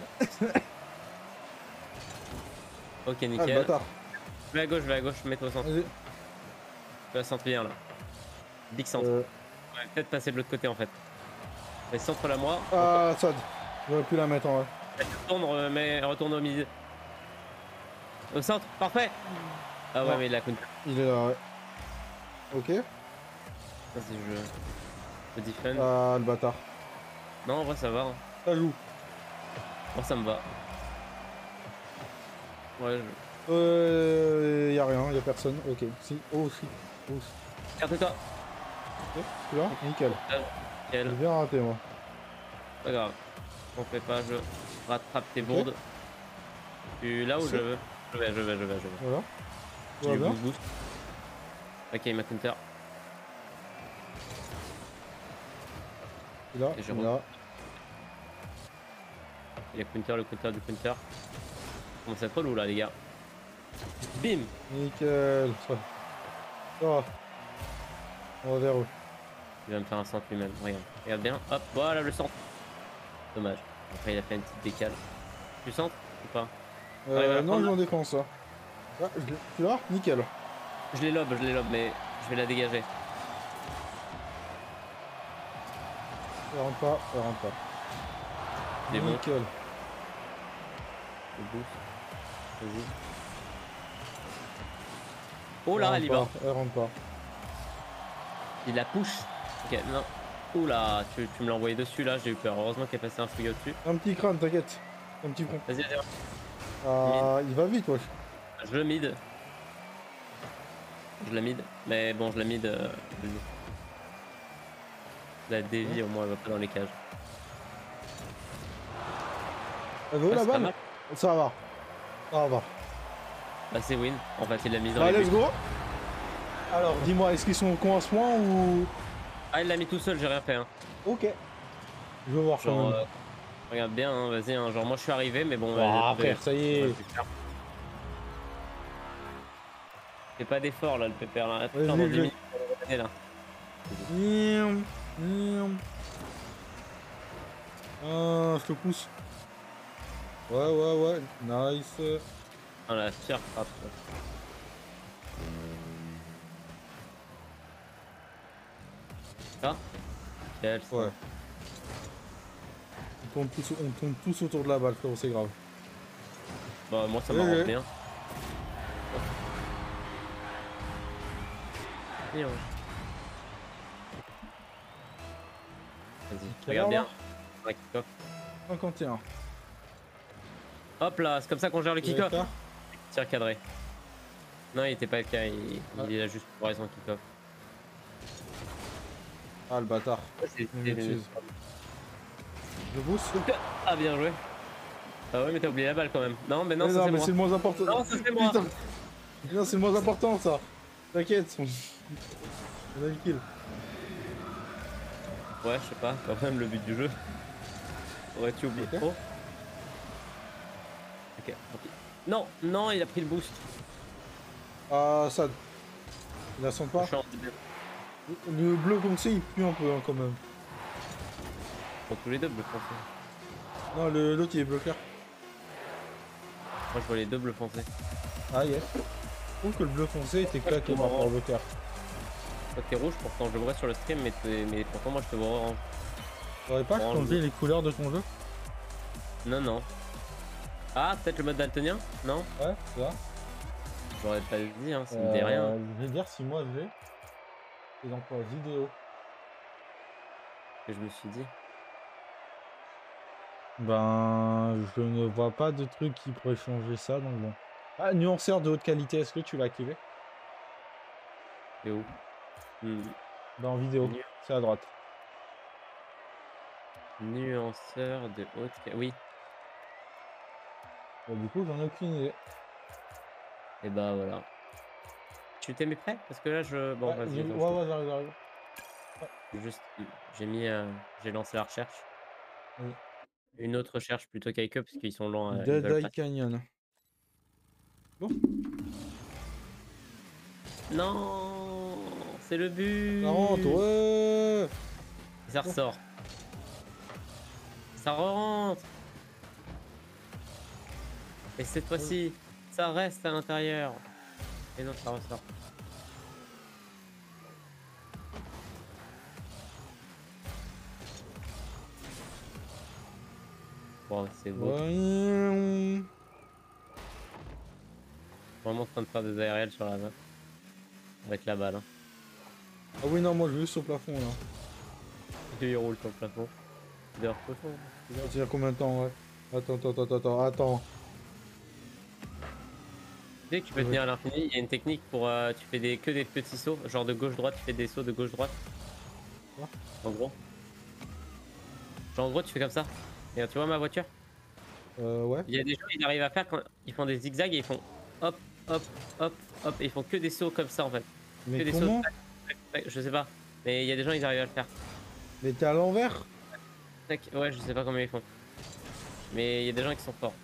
Ok, Ah, le nickel. bâtard. Je vais à gauche, mets-toi au centre. Vas-y. Je vais à centre bien là. Big centre. On va peut-être passer de l'autre côté en fait. Mais centre là, moi. Ah, Sad. J'aurais pu la mettre en vrai. Retourne au milieu. Au centre, parfait. Ah ouais, Non. mais il a counter. Il est là, ouais. Ok. Vas-y, je defend. Ah, le bâtard. Non, en vrai, ça va. Hein. Ça joue. Moi, ça me va. Ouais, Y'a rien, y'a personne. Ok. Si. Oh, si. Oh, si. Carte-toi. Ok. Tu là? Nickel. J'ai Nickel. bien raté, moi. Pas grave. On fait pas, je rattrape tes bourdes. Tu là où je veux? Je vais. Voilà. Tout va J'ai bien. boost. Ok, il m'a counter. Il est là. Et je Il est là. Il a counter, le counter du counter. Comment ça trop lourd là, les gars? Bim! Nickel. Ça va. On va vers eux. Il va me faire un centre lui-même. Regarde bien. Hop, voilà le centre. Dommage. Après, il a fait une petite décale. Tu centres ou pas? Arrive à la Non, prendre, je suis en défense là. Ah, tu l'as? Nickel. Je les lobe, mais je vais la dégager. Elle rentre pas, elle rentre pas. Il est bon. Nickel. Le boost. Vas-y. Oh là, elle y va. Elle rentre pas. Il la push. Ok, non. Oh là, tu me l'as envoyé dessus là, j'ai eu peur. Heureusement qu'il est passé un frigo dessus. Un petit crâne, t'inquiète. Un petit front. Vas-y, allez. Ah, il va vite, wesh. Je le mid. Je la mid. Mais bon, je la mid. La dévie au moins, elle va pas dans les cages. Elle veut Ah, la c'est pas balle? mal. Ça va. Ça va. Bah, c'est win. En fait, il l'a mise dans Bah, les let's buts. go. Alors, dis-moi, est-ce qu'ils sont cons à ce point ou. Ah, il l'a mis tout seul, j'ai rien fait. Hein. Ok. Je veux voir quand Genre, même. Regarde bien, hein, vas-y, hein, genre moi je suis arrivé, mais bon. Ah, frère, ça y est. Fais pas d'effort là, le pépère là. Vas-y, Putain, dans 10 je- minutes, on va regarder, là. Miam, miam. Ah, je te pousse. Ouais, nice. Ah, la pire frappe. Quoi. Ah, quel ça. Ouais. On tourne tous autour de la balle, frérot, c'est grave. Bah, moi ça Ouais, m'arrange ouais. bien. Et ouais. Vas-y, Quelle regarde bien. heure, Ouais, kick-off. 51. Hop là, c'est comme ça qu'on gère le kick-off. Écart. Tir cadré. Non, il était pas le cas, Ah. il a juste pour son kick-off. Ah, le bâtard. C'est- Je m'excuse. Je booste. Ah, bien joué. Ah ouais, mais t'as oublié la balle quand même. Non, mais non, Mais ça non, c'est mais moi. c'est le moins important. Non, ça c'est moi. Putain. Non, c'est le moins important, ça. T'inquiète. On a le kill. Ouais, je sais pas, quand même le but du jeu. Aurais-tu oublié Ok. trop? Ok, tant pis. Non, non, il a pris le boost. Ah, ça. Il la sent pas. Je suis en début. Le bleu comme ça, il pue un peu, hein, quand même. Pour tous les deux bleus foncés. Non, l'autre, il est bleu clair. Moi je vois les deux bleus foncés. Ah, yes. Je trouve que le bleu foncé était claqué par rapport au bleu clair. Toi t'es rouge, pourtant je le vois sur le stream, mais pourtant moi je te vois orange. T'aurais pas Orange. changé les couleurs de ton jeu? Non, non. Ah, peut-être le mode daltonien? Non? Ouais, c'est ça. J'aurais pas dit, hein, ça me dit rien. Je vais dire si moi je l'ai. C'est dans quoi? Vidéo. Que je me suis dit. Ben, je ne vois pas de truc qui pourrait changer ça, donc bon. Ah, nuanceur de haute qualité, est-ce que tu l'as activé? C'est où? Hmm. Ben, en vidéo, c'est à droite. Nuanceur de haute oui. Bah, du coup, j'en ai aucune idée. Et bah voilà. Tu t'es mis prêt? Parce que là je. Bon, Ouais, vas-y, attends, ouais, j'arrive. juste. J'ai mis. J'ai lancé la recherche. Oui. Une autre recherche plutôt qu'avec eux, parce qu'ils sont lents, ils Dead veulent Eye pas. Canyon. Bon, Non, c'est le but. ça rentre, ouais. Ça ressort. Ça rentre. Et cette fois-ci, ça reste à l'intérieur. Et non, ça ressort. Bon, c'est beau. Ouais. Vraiment en train de faire des aériels sur la map. Avec la balle. Hein. Ah oui, non, moi je vais juste au plafond là. Il roule sur le plafond. D'ailleurs, plafond. Ça tient combien de temps, ouais? Attends. Tu sais que tu peux Ouais. tenir à l'infini, il y a une technique pour. Tu fais que des petits sauts, genre de gauche-droite, tu fais des sauts de gauche-droite. Quoi? En gros. Genre en gros, tu fais comme ça. Et tu vois ma voiture? Ouais. Il y a des gens, ils arrivent à faire quand ils font des zigzags et ils font hop, hop, hop, hop, et ils font que des sauts comme ça en fait. Mais Que des comment? sauts. Tac, tac, tac, je sais pas. Mais il y a des gens, ils arrivent à le faire. Mais t'es à l'envers? Tac, ouais, je sais pas comment ils font. Mais il y a des gens qui sont forts.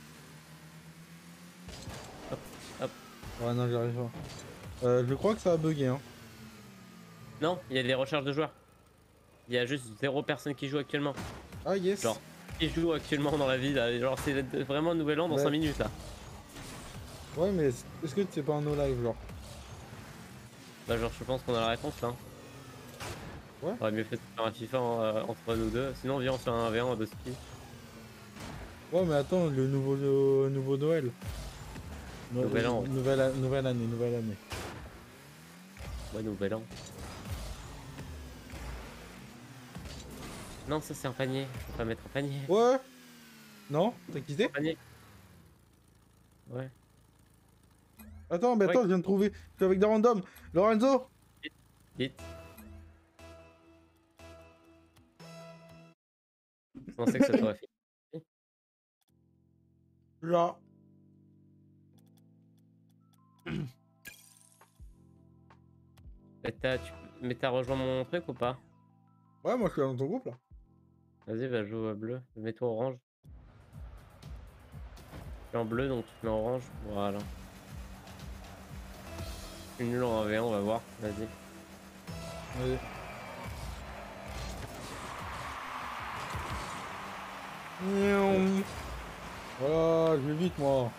Hop, hop. Ouais, non, j'arrive pas. Je crois que ça a bugué, hein. Non, il y a des recherches de joueurs. Il y a juste 0 personne qui joue actuellement. Ah, yes. Genre, qui joue actuellement dans la vie là. Genre, c'est vraiment nouvel an dans Ouais. 5 minutes là. Ouais, mais est-ce que c'est pas un no live, genre? Bah, genre, je pense qu'on a la réponse là. Ouais. On aurait mieux fait de faire un FIFA entre nous deux. Sinon, viens, on se fait un 1v1 de ski. Ouais, mais attends, le nouveau Noël. Nouvel an, ouais. Nouvelle année. Ouais, nouvel an. Non, ça c'est un panier. Faut pas mettre un panier. Ouais. Non? T'as quitté? Un panier. Ouais. Attends, mais attends, Ouais. je viens de trouver. Je suis avec des randoms. Lorenzo? Vite. Je pensais que ça t'aurait fait. Là. Mais t'as rejoint mon truc ou pas? Ouais, moi je suis dans ton groupe là. Vas-y, va jouer à bleu. Mets-toi orange. Tu es en bleu, donc tu te mets en orange. Voilà. Je suis nul en 1v1, on va voir. Vas-y. Allez. Voilà, je vais vite moi.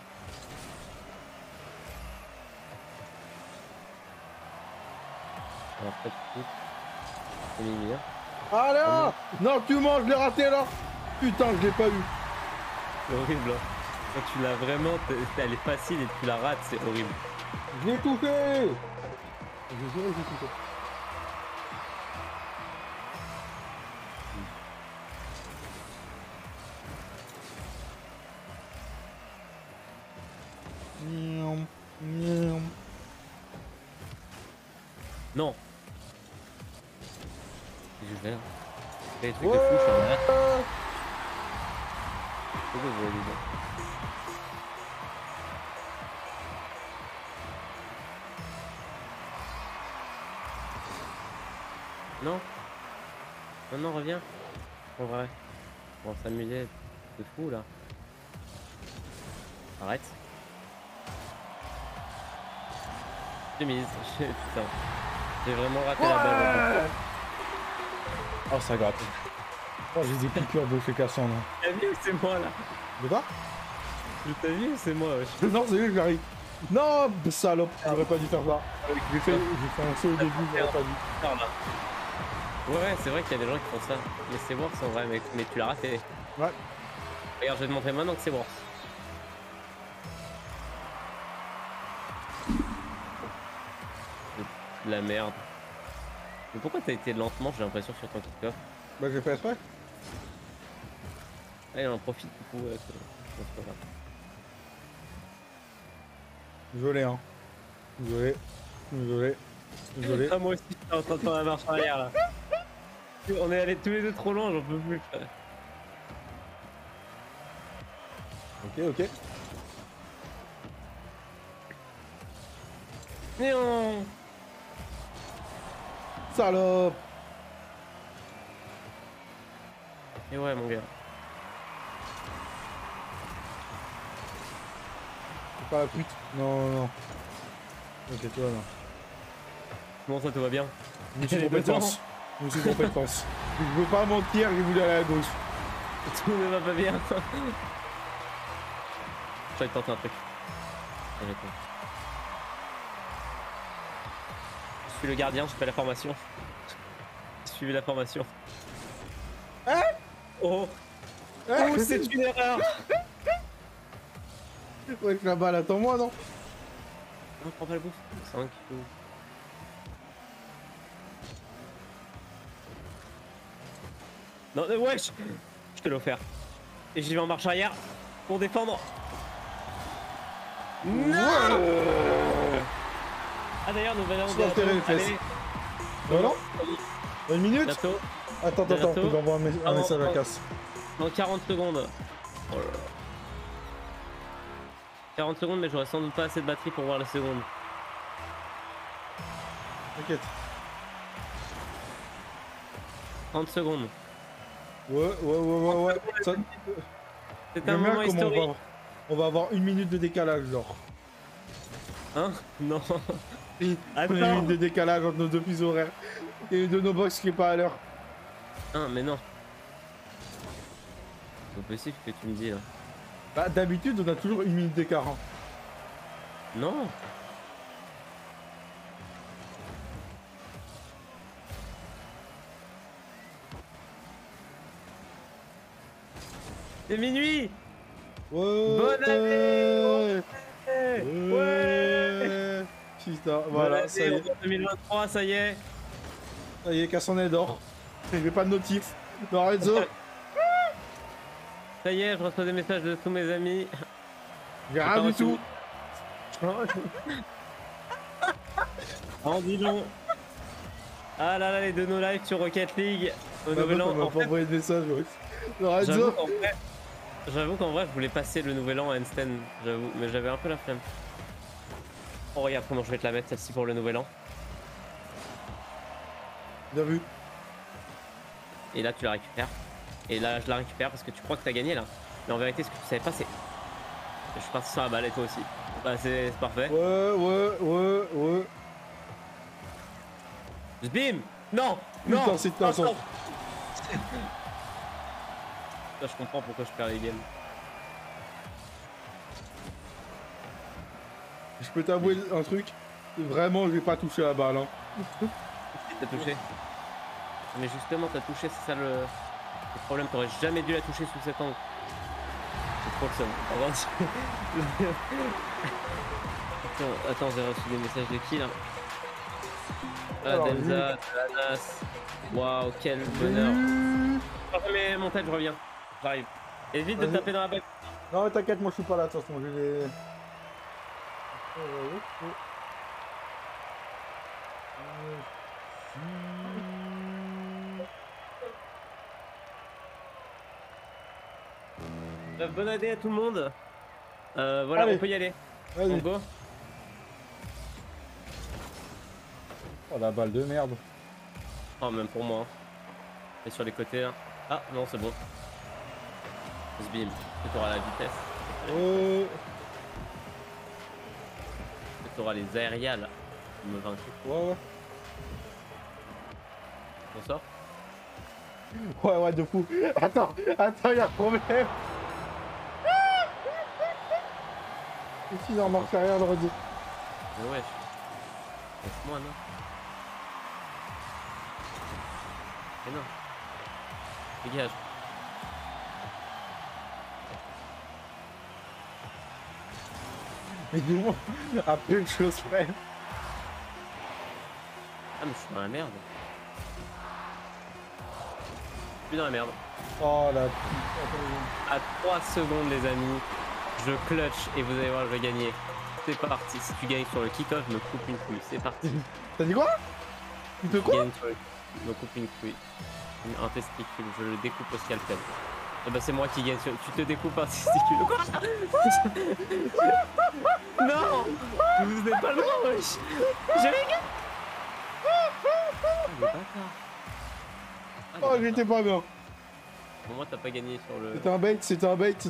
Alors, pas de tout. C'est mignon. Ah là non, tu manges, je l'ai raté là. Putain, je l'ai pas eu. C'est horrible. Hein. Quand tu l'as vraiment, elle est facile et tu la rates, c'est horrible. Je l'ai touché. J'ai juré que j'ai touché. Miam, miam. Non. Je vais. Fais des trucs de fou, je suis en l'air. C'est quoi, vous voulez dire? Non. Non, non, reviens. En vrai. On va s'amuser de fou là. Arrête. J'ai mise. Putain. J'ai vraiment raté la balle. Oh, ça gratte. Oh, j'ai des piqûres de chez Cassandre. T'as vu ou c'est moi là? De quoi? T'as vu ou c'est moi? Non, c'est lui que j'arrive. Non, salope, j'aurais pas dû faire ça. J'ai fait un saut au début, j'aurais pas dû. Ouais, c'est vrai qu'il y a des gens qui font ça. Mais c'est worse en vrai, mais tu l'as raté. Ouais. Regarde, je vais te montrer maintenant que c'est worse. De la merde. Mais pourquoi t'as été lentement, j'ai l'impression, sur ton kick-off? Bah, j'ai fait exprès. Allez, on en profite du coup. C'est pas grave. Désolé, hein. Désolé. Désolé. Désolé. Ah, moi aussi, j'étais en train de faire la marche arrière là. On est allés tous les deux trop loin, j'en peux plus. Frère. Ok, ok. Non. Salope. Et ouais, mon gars. C'est pas la pute. Non, non, non. Ok, toi, non. Comment ça, tout va bien? Monsieur Elle est compétence. Monsieur compétence. Je veux pas mentir, j'ai voulu aller à gauche. Tout ne va pas bien. Je vais te tenter un truc. Arrête-moi. Je suis le gardien, je fais la formation. Suivez la formation. Hein? Oh, Hein? oh, c'est une erreur. Ouais, la balle, attends-moi, non? Non, prends pas le boost. 5. Non, wesh. Je te l'ai offert. Et j'y vais en marche arrière pour défendre. Non. Ah d'ailleurs, nous venons Je dois enterrer les fesses. Allez, Voilà. Une minute? bientôt. Attends, attends, Bientôt. faut que j'envoie un message à non. Casse. Dans 40 secondes. Oh là là. 40 secondes, mais j'aurai sans doute pas assez de batterie pour voir la seconde. T'inquiète. 30 secondes. Ouais. Ça... C'est un J'aime bien moment comment historique. on va avoir une minute de décalage, genre. Hein? Non. Une Attends. minute de décalage entre nos deux fuseaux horaires. Et de nos box qui est pas à l'heure. Hein, mais non. C'est pas possible que tu me dis là. Bah, d'habitude, on a toujours une minute d'écart. Hein. Non. C'est minuit. Ouais. Bonne année. Ouais. Putain, voilà, ça y est. 2023, ça y est. Ça y est, Cassandre est d'or. J'ai pas de notif. Lorenzo. Ça y est, je reçois des messages de tous mes amis. J'ai rien du tout. Oh, dis donc. Ah là là, les deux no live sur Rocket League au Ma nouvel meuf, an. elle m'a En pas fait, envoyé de message, ouais. j'avoue Lorenzo. qu'en vrai, je voulais passer le nouvel an à Einstein, j'avoue, mais j'avais un peu la flemme. Oh, regarde comment je vais te la mettre celle-ci pour le nouvel an. Bien vu. Et là, tu la récupères. Et là, je la récupère parce que tu crois que t'as gagné là. Mais en vérité, ce que tu savais pas, c'est. Je suis parti sur la balle et toi aussi. Bah, c'est parfait. Ouais. Bim. Non. Non. Putain, c'est un sens. Ça, je comprends pourquoi je perds les games. Je peux t'avouer un truc. Vraiment, j'ai pas touché la balle. Hein. T'as touché. Mais justement, t'as touché, c'est ça le problème. T'aurais jamais dû la toucher sous cet angle. C'est trop le seum. Attends, j'ai reçu des messages de qui là? Ah, Alors, Denza, Alanas. Waouh, quel bonheur. Mais mon tête, je reviens. J'arrive. Évite de taper dans la balle. Non, mais t'inquiète, moi je suis pas là, de toute façon. J'ai les. Bonne année à tout le monde. Voilà, Allez. on peut y aller. Vas-y. On go. Oh la balle de merde. Oh, même pour moi. Et sur les côtés là. Ah non, c'est bon. Bim. Tu auras la vitesse. Tu auras les aériales. Me vaincre. Ouais. On sort. Ouais, de fou. Attends, y'a un problème. Ici, en marche arrière, le redis. Mais wesh. Laisse-moi, non. Mais non. Dégage. Mais dis-moi, à peu de choses près. Ah, mais je suis dans la merde. Je suis dans la merde. Oh la À 3 secondes, les amis, je clutch et vous allez voir, je vais gagner. C'est parti. Si tu gagnes sur le kick-off, je me coupe une couille. C'est parti. T'as dit quoi? Tu te Tu quoi? gagnes sur le... Je me coupe une couille. Un testicule, je le découpe au scalpel. Et bah c'est moi qui gagne sur... Tu te découpes un testicule. Quoi? Non. Vous n'êtes pas le droit, wesh. Je vais gagner. Oh, j'étais pas bien. Bon, moi t'as pas gagné sur le... C'était un bait.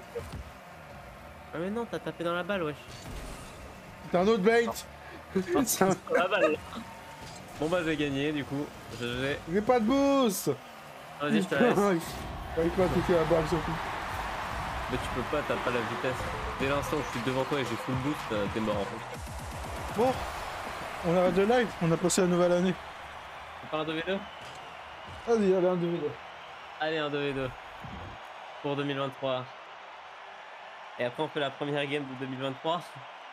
Ah mais non, t'as tapé dans la balle, wesh. C'était un autre bait. Sur la balle. Bon bah j'ai gagné du coup. J'ai pas de boost. Vas-y, je te laisse. J'arrive pas à toucher la balle surtout. Mais tu peux pas, t'as pas la vitesse. Dès l'instant où je suis devant toi et j'ai full boost, t'es mort en fait. Bon, on arrête le live, on a passé la nouvelle année. On part un 2v2? Vas-y, allez, un 2v2. Allez, un 2v2. Pour 2023. Et après on fait la première game de 2023.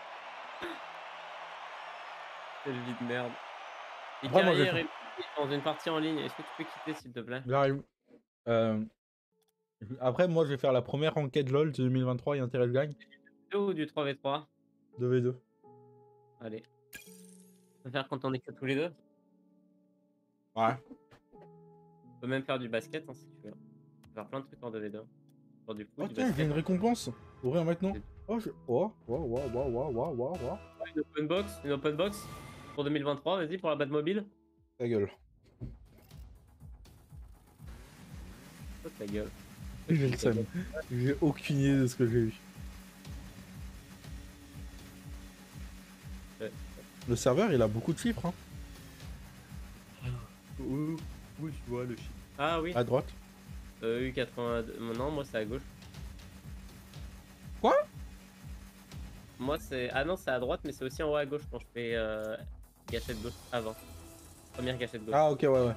Quelle vie de merde. Et Vraiment, carrière est dans une partie en ligne. Est-ce que tu peux quitter s'il te plaît? J'arrive. Après, moi, je vais faire la première enquête LOL de 2023 et intérêt de gagne. 2 ou du 3v3? 2v2. Allez. On peut faire quand on est que tous les deux. Ouais. On peut même faire du basket hein, si tu veux. On peut faire plein de trucs en 2v2. Genre du coup, Oh du tiens, j'ai basket. une récompense. Ouvrir maintenant. Oh, je... Oh. Une open box pour 2023, vas-y pour la Batmobile. Ta gueule. Ta gueule. J'ai le seum. J'ai aucune idée de ce que j'ai eu. Ouais. Le serveur, il a beaucoup de chiffres. Hein. Oui, tu vois le chiffre. Ah oui. À droite. U82. Non, moi c'est à gauche. Quoi? Moi c'est. Ah non, c'est à droite, mais c'est aussi en haut à gauche quand je fais gâchette gauche avant. Première gâchette gauche. Ah, ok, ouais.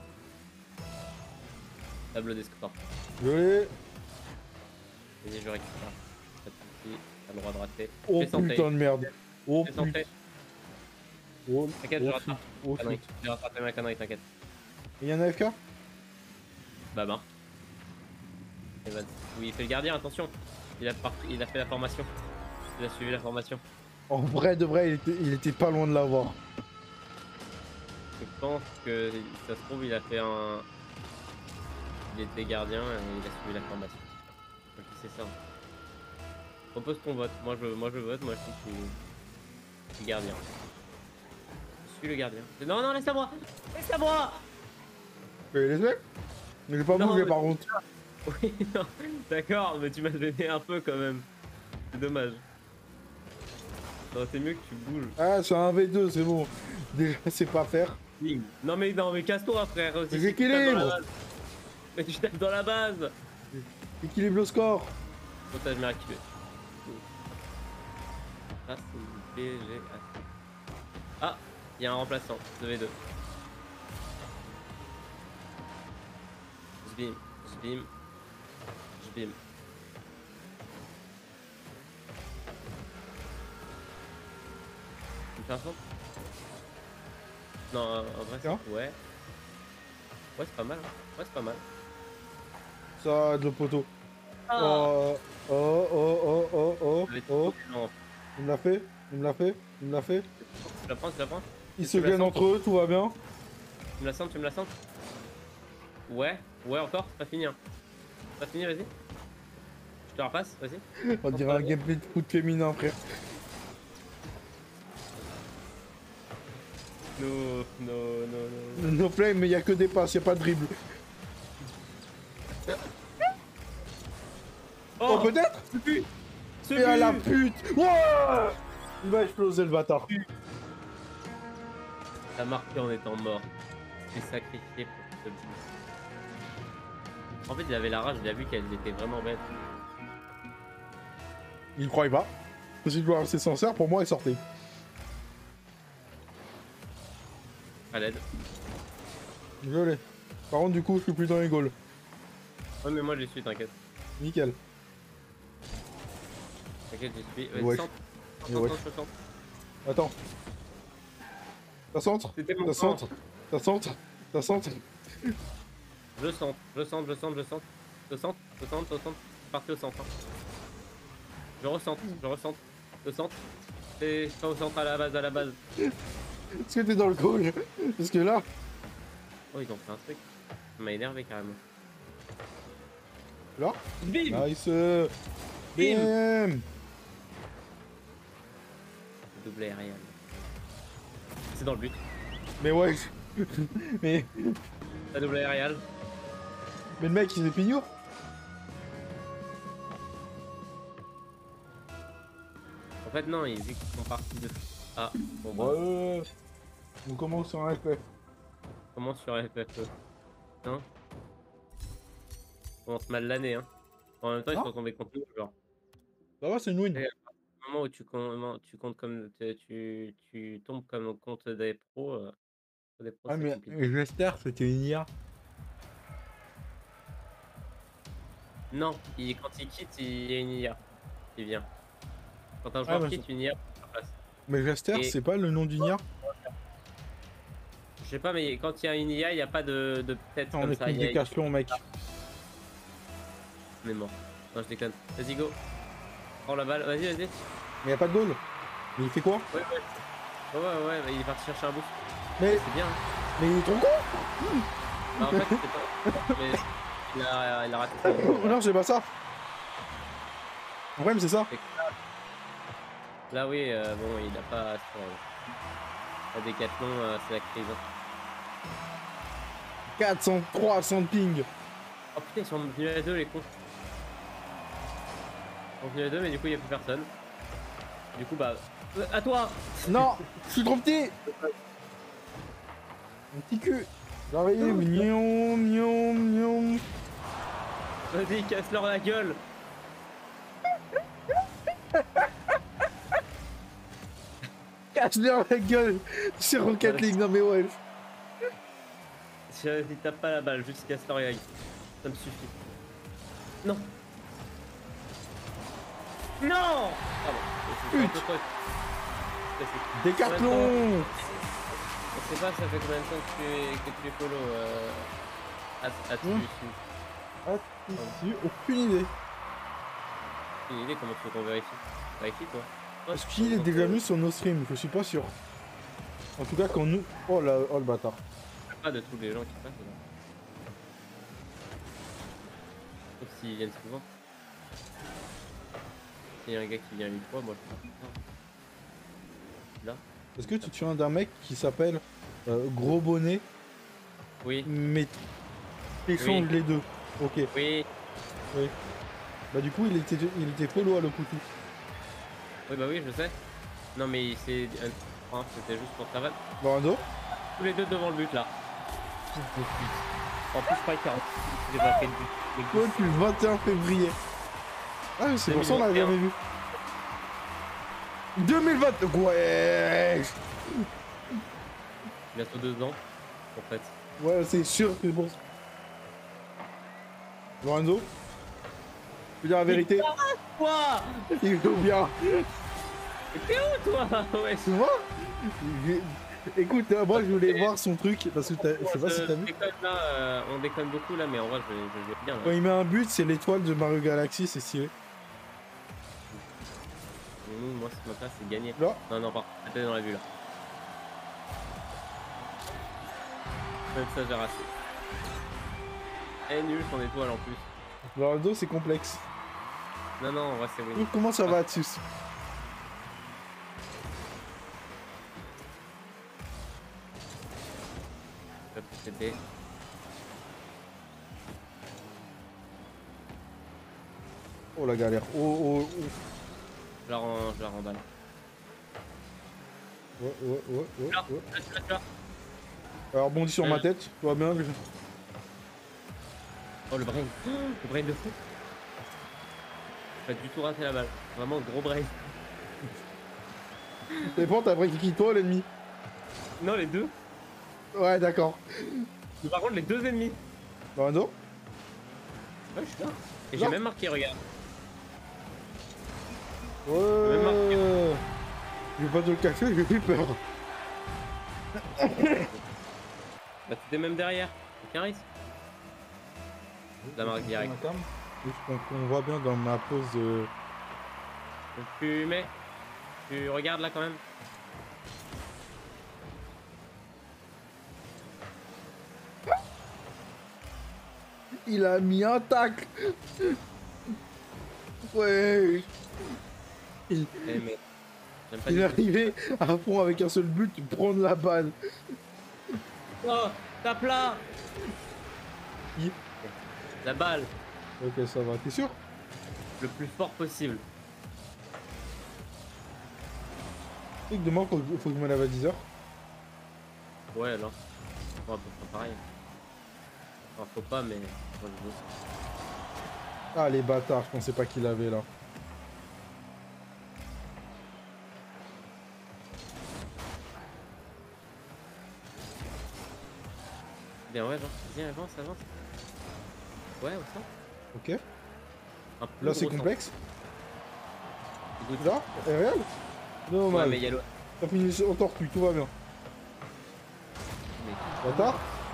Tableau des scores. Je l'ai. Vas-y, je récupère. Pas de soucis, t'as le droit de rater. Oh Fais santé. putain de merde. Oh Fais santé. putain. Oh, T'inquiète, je rattrape. oh, Connerie. shoot. Je vais rattraper ma connerie, t'inquiète. Il y a un AFK? Bah. Et vas-y. Oui, il fait le gardien, attention. Il a fait la formation. Il a suivi la formation. En vrai de vrai, il était pas loin de l'avoir. Je pense que ça se trouve, il a fait un. Il était gardien et il a suivi la formation. Donc c'est ça. Propose ton vote. Moi je vote, moi je trouve que c'est gardien. Je suis le gardien. Non, laisse-la moi. Laisse-la moi. Mais les mecs, j'ai pas Non, bougé mais- par contre. Oui, non, d'accord, mais tu m'as gêné un peu quand même. C'est dommage. Non, c'est mieux que tu bouges. Ah, c'est un V2, c'est bon. Déjà, c'est pas faire. Bing. Non, mais casse-toi, frère. Mais Si tu tapes dans la j'équilibre. base. Mais tu tapes dans la base. Équilibre le score. Montage miraculeux. Ah, c'est BG. Ah, il y a un remplaçant de V2. J'bim, j'bim, j'bim. Tu me fais un centre? Non, en vrai, Tiens. ouais. Ouais, c'est pas mal. Hein. Ouais, c'est pas mal. Ça, de poteau. Ah, Oh, oh, oh, oh, oh, oh, j'avais oh. trop non. Il me l'a fait. Il me l'a fait. Il me l'a fait. Tu la prends, tu la prends? Ils Tu se me la gagnent centres? entre eux, tout va bien. Tu me la centres, tu me la centres? Ouais, ouais, encore, c'est pas fini. Hein. C'est pas fini, vas-y. Je te la repasse, vas-y. On dirait un gameplay de foot féminin, frère. No, no, no, no. No flame, mais il y a que des passes, il a pas de dribble. Oh, peut-être. Ce but! Ce Et à la but! pute. Ouais. Il va exploser le bâtard. T'as marqué en étant mort. J'ai sacrifié pour ce but. En fait, il avait la rage, il a vu qu'elle était vraiment bête. Il croyait pas. Parce qu'il doit rester sincère, pour moi, il sortait. À l'aide. Désolé. Par contre, du coup, je suis plus dans les goals. Ouais, mais moi je les suis, t'inquiète. Nickel. T'inquiète, j'y suis. Vas-y, Ouais. centre. Et ouais. Centre. Attends. Ça centre. C'était mon Ça centre. Ça centre. Ça centre. Je centre. Je centre. Partez au centre. Hein. Je recentre. Le centre. C'est pas au centre à la base. Est-ce que t'es dans le goal? Parce que là. Oh, ils ont fait un truc. Ça m'a énervé carrément. Là. Bim! Nice. Bim. Double aérien. C'est dans le but. Mais ouais. mais. La double aérial. Mais le mec, il est pignon. En fait, non, vu qu'ils sont partis de. Ah, bon, bah. Ouais. On commence sur un FF. Comment sur FFE? Hein? On commence mal l'année, hein. En même temps, ils Non. sont tombés contre nous, genre. Ça va, c'est une win. Et au moment où tu comptes comme. Tu tombes comme au compte des pros. Des pros, Ah, c'est mais compliqué. Jester, c'était une IA. Non, quand il quitte, il y a une IA qui vient. Quand un Ah, joueur bah, quitte, une IA prend sa place. Mais Jester, Et- c'est pas le nom d'une IA. Je sais pas, mais quand il y a une IA, il n'y a pas de tête On comme est ça. contre Il y a- des cachelons, mec. On est mort. Non, je déconne. Vas-y, go. Prends la balle. Vas-y. Mais y a pas de goal. Mais il fait quoi? Ouais, bah, il est parti chercher un boost. Mais, C'est bien. Hein. mais il est trop con. Bah, en fait, c'est pas. Mais il a raté son but. Non, c'est pas ça. Le problème, c'est ça. Là, oui, bon, il a pas. La décathlon, c'est la crise. Hein. 400, 300 de ping. Oh putain, ils sont venus à deux, les cons. Ils sont venus à deux, mais du coup, il n'y a plus personne. Du coup, bah. À toi! Non, je suis trop petit. Mon petit cul. J'arrive. Mignon. Vas-y, casse-leur la gueule! Cache-leur la gueule. C'est Rocket League, non mais ouais. Vas-y, tape pas la balle, juste casse-leur la gueule. Ça me suffit. Non! Non! Pardon. C'est un peu trop- Décathlon. Je sais pas, ça fait combien de temps que tu es follow dessus. Ah, j'ai aucune idée. Une idée comment tu veux qu'on vérifie? Vérifie toi. Est-ce qu'il est déjà venu sur nos streams? Je suis pas sûr. En tout cas, quand nous. Oh le bâtard. Pas de tous les gens qui passent là. Sauf s'ils viennent souvent. S'il y a un gars qui vient une fois, moi je pense que là. Est-ce que tu te souviens d'un mec qui s'appelle Gros Bonnet, Oui, mais échange Oui. les deux? Ok. oui, Oui. Bah du coup, il était follow à l'Okutu. Oui, bah oui, je sais. Non, mais c'est. C'était juste pour ta vanne. Lorando. Tous les deux devant le but là. En plus, je crois qu'il j'ai pas fait de but. Toi, depuis le 21 février. Ah oui, c'est pour ça qu'on l'a jamais vu. 2020. Ouais. Bientôt 2 ans, en fait. Ouais, c'est sûr que bon. Lorenzo, je veux dire la vérité. Quoi? Il est bien. T'es où toi? Ouais, Tu vois? Écoute, moi je voulais voir son truc parce que je sais pas si t'as vu. Là, on déconne beaucoup là, mais en vrai, je vais bien. Là. Quand il met un but, c'est l'étoile de Mario Galaxy, c'est stylé. Moi, ce qui m'intéresse, c'est gagner. Là. Non, non, pas. T'es dans la vue là. Même ça, j'ai raté. Eh, nul ton étoile en plus. Lorenzo, c'est complexe. Non, non, en vrai, c'est win. Comment ça va, Atsus? Je vais t'aider. Oh la galère. Oh. Je la remballe. Ouais. Là. Alors, rebondis sur ma tête, tu vois bien. Oh, le brain. Le brain de fou. Pas du tout raté la balle. Vraiment, gros brain. T'es bon, t'as pris qui toi, l'ennemi? Non, les deux. Ouais, d'accord. Mais par contre, les deux ennemis. Lorenzo? Ouais, je suis là. Et Là. j'ai même marqué, regarde. Ouais. Je vais pas te le cacher, j'ai plus peur. Bah, t'étais même derrière. Aucun risque. La marque direct. Juste qu'on voit bien dans ma pose de... Donc, tu mets. Tu regardes là quand même. Il a mis un tacle. Ouais. Eh, mais. J'aime pas Il du est tout. arrivé à fond avec un seul but, prendre la balle. Oh, tape là. Qui? La balle. Ok, ça va, t'es sûr? Le plus fort possible. Tu sais que demain, faut que je me lève à 10h. Ouais, alors. On va faire pareil. Enfin, faut pas, mais. Moi, je veux. Ah, les bâtards, je pensais pas qu'il avait là. Bien, ouais, genre. Viens, avance. Ouais, ça. Ok. Un peu Là, c'est gros complexe. Écoute. Là, est réel? Non, Ouais, mal. mais il y a le. T'as fini en tortue, tout va bien. Mais... Bâtard.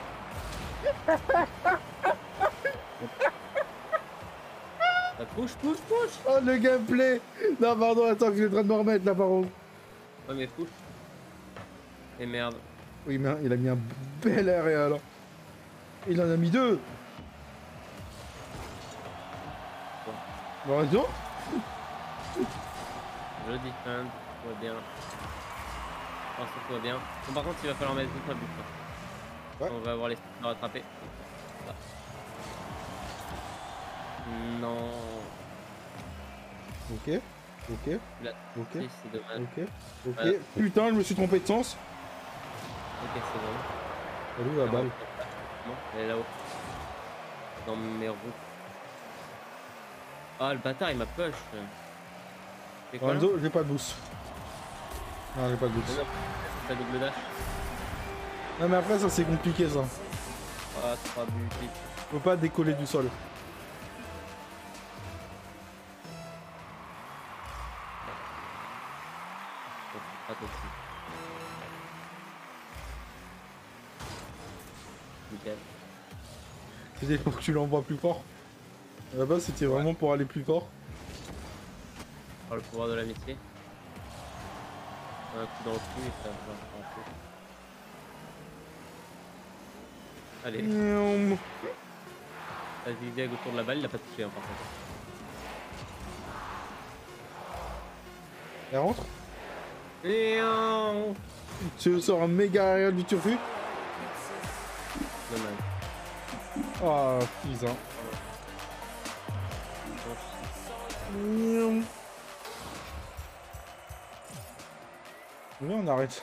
Bah, push. Oh, le gameplay. Non, pardon, attends, que je suis en train de me remettre là, par contre. Ouais, mais push. Et merde. Oui, mais il a mis un bel arrêt alors. Il en a mis deux. Bon, raison. Je dis quand même, tout va bien. Enfin, tout va bien. Bon, par contre, il va falloir mettre une fois le but. Ouais. On va avoir les à rattraper. Là. Non. Ok. Là, Ok. si, c'est dommage. Ok. Voilà. Putain, je me suis trompé de sens. Ok, c'est bon. Elle est où la balle? Non, elle est là-haut. Dans mes roues. Ah, le bâtard, il m'a push. C'est quoi là? Lorenzo, j'ai pas de boost. Non, j'ai pas de boost. Non, c'est ta double dash. Non, mais après, ça c'est compliqué ça. Ah, 3 buts. Faut pas décoller du sol. Pas tout de suite. Nickel. C'était pour que tu l'envoies plus fort. À la base, c'était vraiment pour aller plus fort. Par le pouvoir de l'amitié. Un coup dans le cul et ça va faire un coup. Allez, ça zigzag autour de la balle, il a pas touché hein, par contre. Elle rentre. Et non. Tu sors un méga aérien du turfu. Dommage. Ah, putain. Oui, on arrête.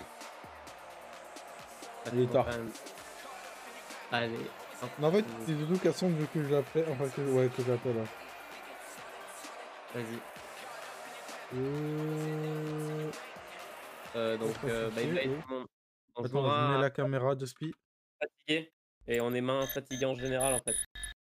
Il est tard. Allez. hop, Non, en fait, c'est Doudou Casson veut que j'appelle. Enfin, que j'appelle. Ouais. Vas-y. Donc, Pas bye fixé, bye oui. tout le monde. On Attends, je mets jouera la caméra de Spi. fatigué. Et on est main fatigué en général en fait.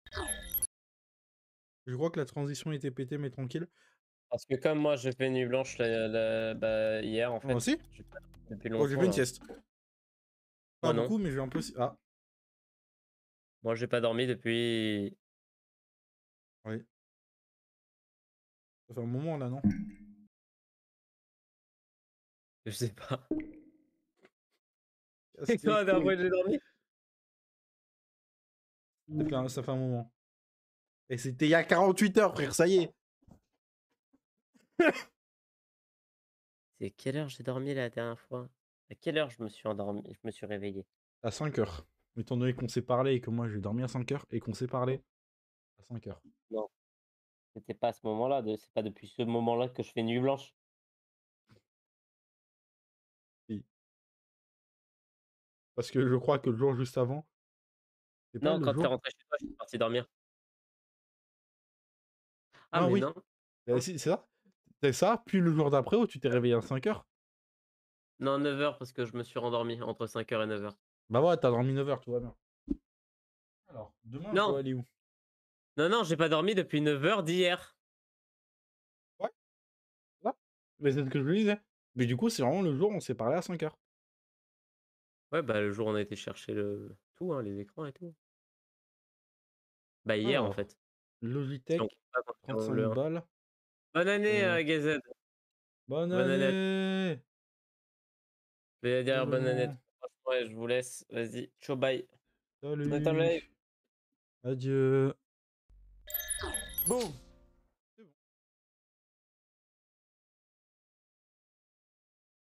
Je crois que la transition était pétée, mais tranquille. Parce que comme moi j'ai fait nuit blanche bah, hier en Moi fait. aussi. j'ai pas- Depuis Oh, j'ai longtemps fait une là. sieste. Pas Moi non. beaucoup, mais j'ai un peu. Ah, Moi j'ai pas dormi depuis. oui. Ça fait un moment là, non? Je sais pas. Casse Et les toi, la dernière fois couilles. que j'ai dormi? Ça fait un moment. Et c'était il y a 48 heures, frère, ça y est. C'est quelle heure j'ai dormi la dernière fois? À quelle heure je me suis endormi? Je me suis réveillé. À 5 heures. Étant donné qu'on s'est parlé et que moi j'ai dormi à 5 heures et qu'on s'est parlé à 5 heures. Non, c'était pas à ce moment-là. C'est pas depuis ce moment-là que je fais nuit blanche. Si. Parce que je crois que le jour juste avant, c'est pas Non, le quand t'es jour. rentré chez toi, je suis parti dormir. Ah Ah mais oui, non. Non, si, c'est ça. C'est ça, puis le jour d'après où tu t'es réveillé à 5 heures. non 9 h parce que je me suis rendormi entre 5 h et 9 h. Bah ouais, t'as dormi 9 heures, tout va bien. Alors, demain, je Non, dois aller où? non, j'ai pas dormi depuis 9 h d'hier. Ouais, là. Mais c'est ce que je me disais. Mais du coup, c'est vraiment le jour où on s'est parlé à 5 heures. Ouais, bah le jour où on a été chercher le tout, hein, les écrans et tout. Bah hier en Alors, fait. Si on Logitech, compte pas quand c'est le 35 1. balles. Bonne année Euh, GZ. Bonne Bonne année. année! Je vais dire bonne année. Vraiment. Ouais, je vous laisse. Vas-y, ciao bye. On est en live. Salut! Adieu! Boum.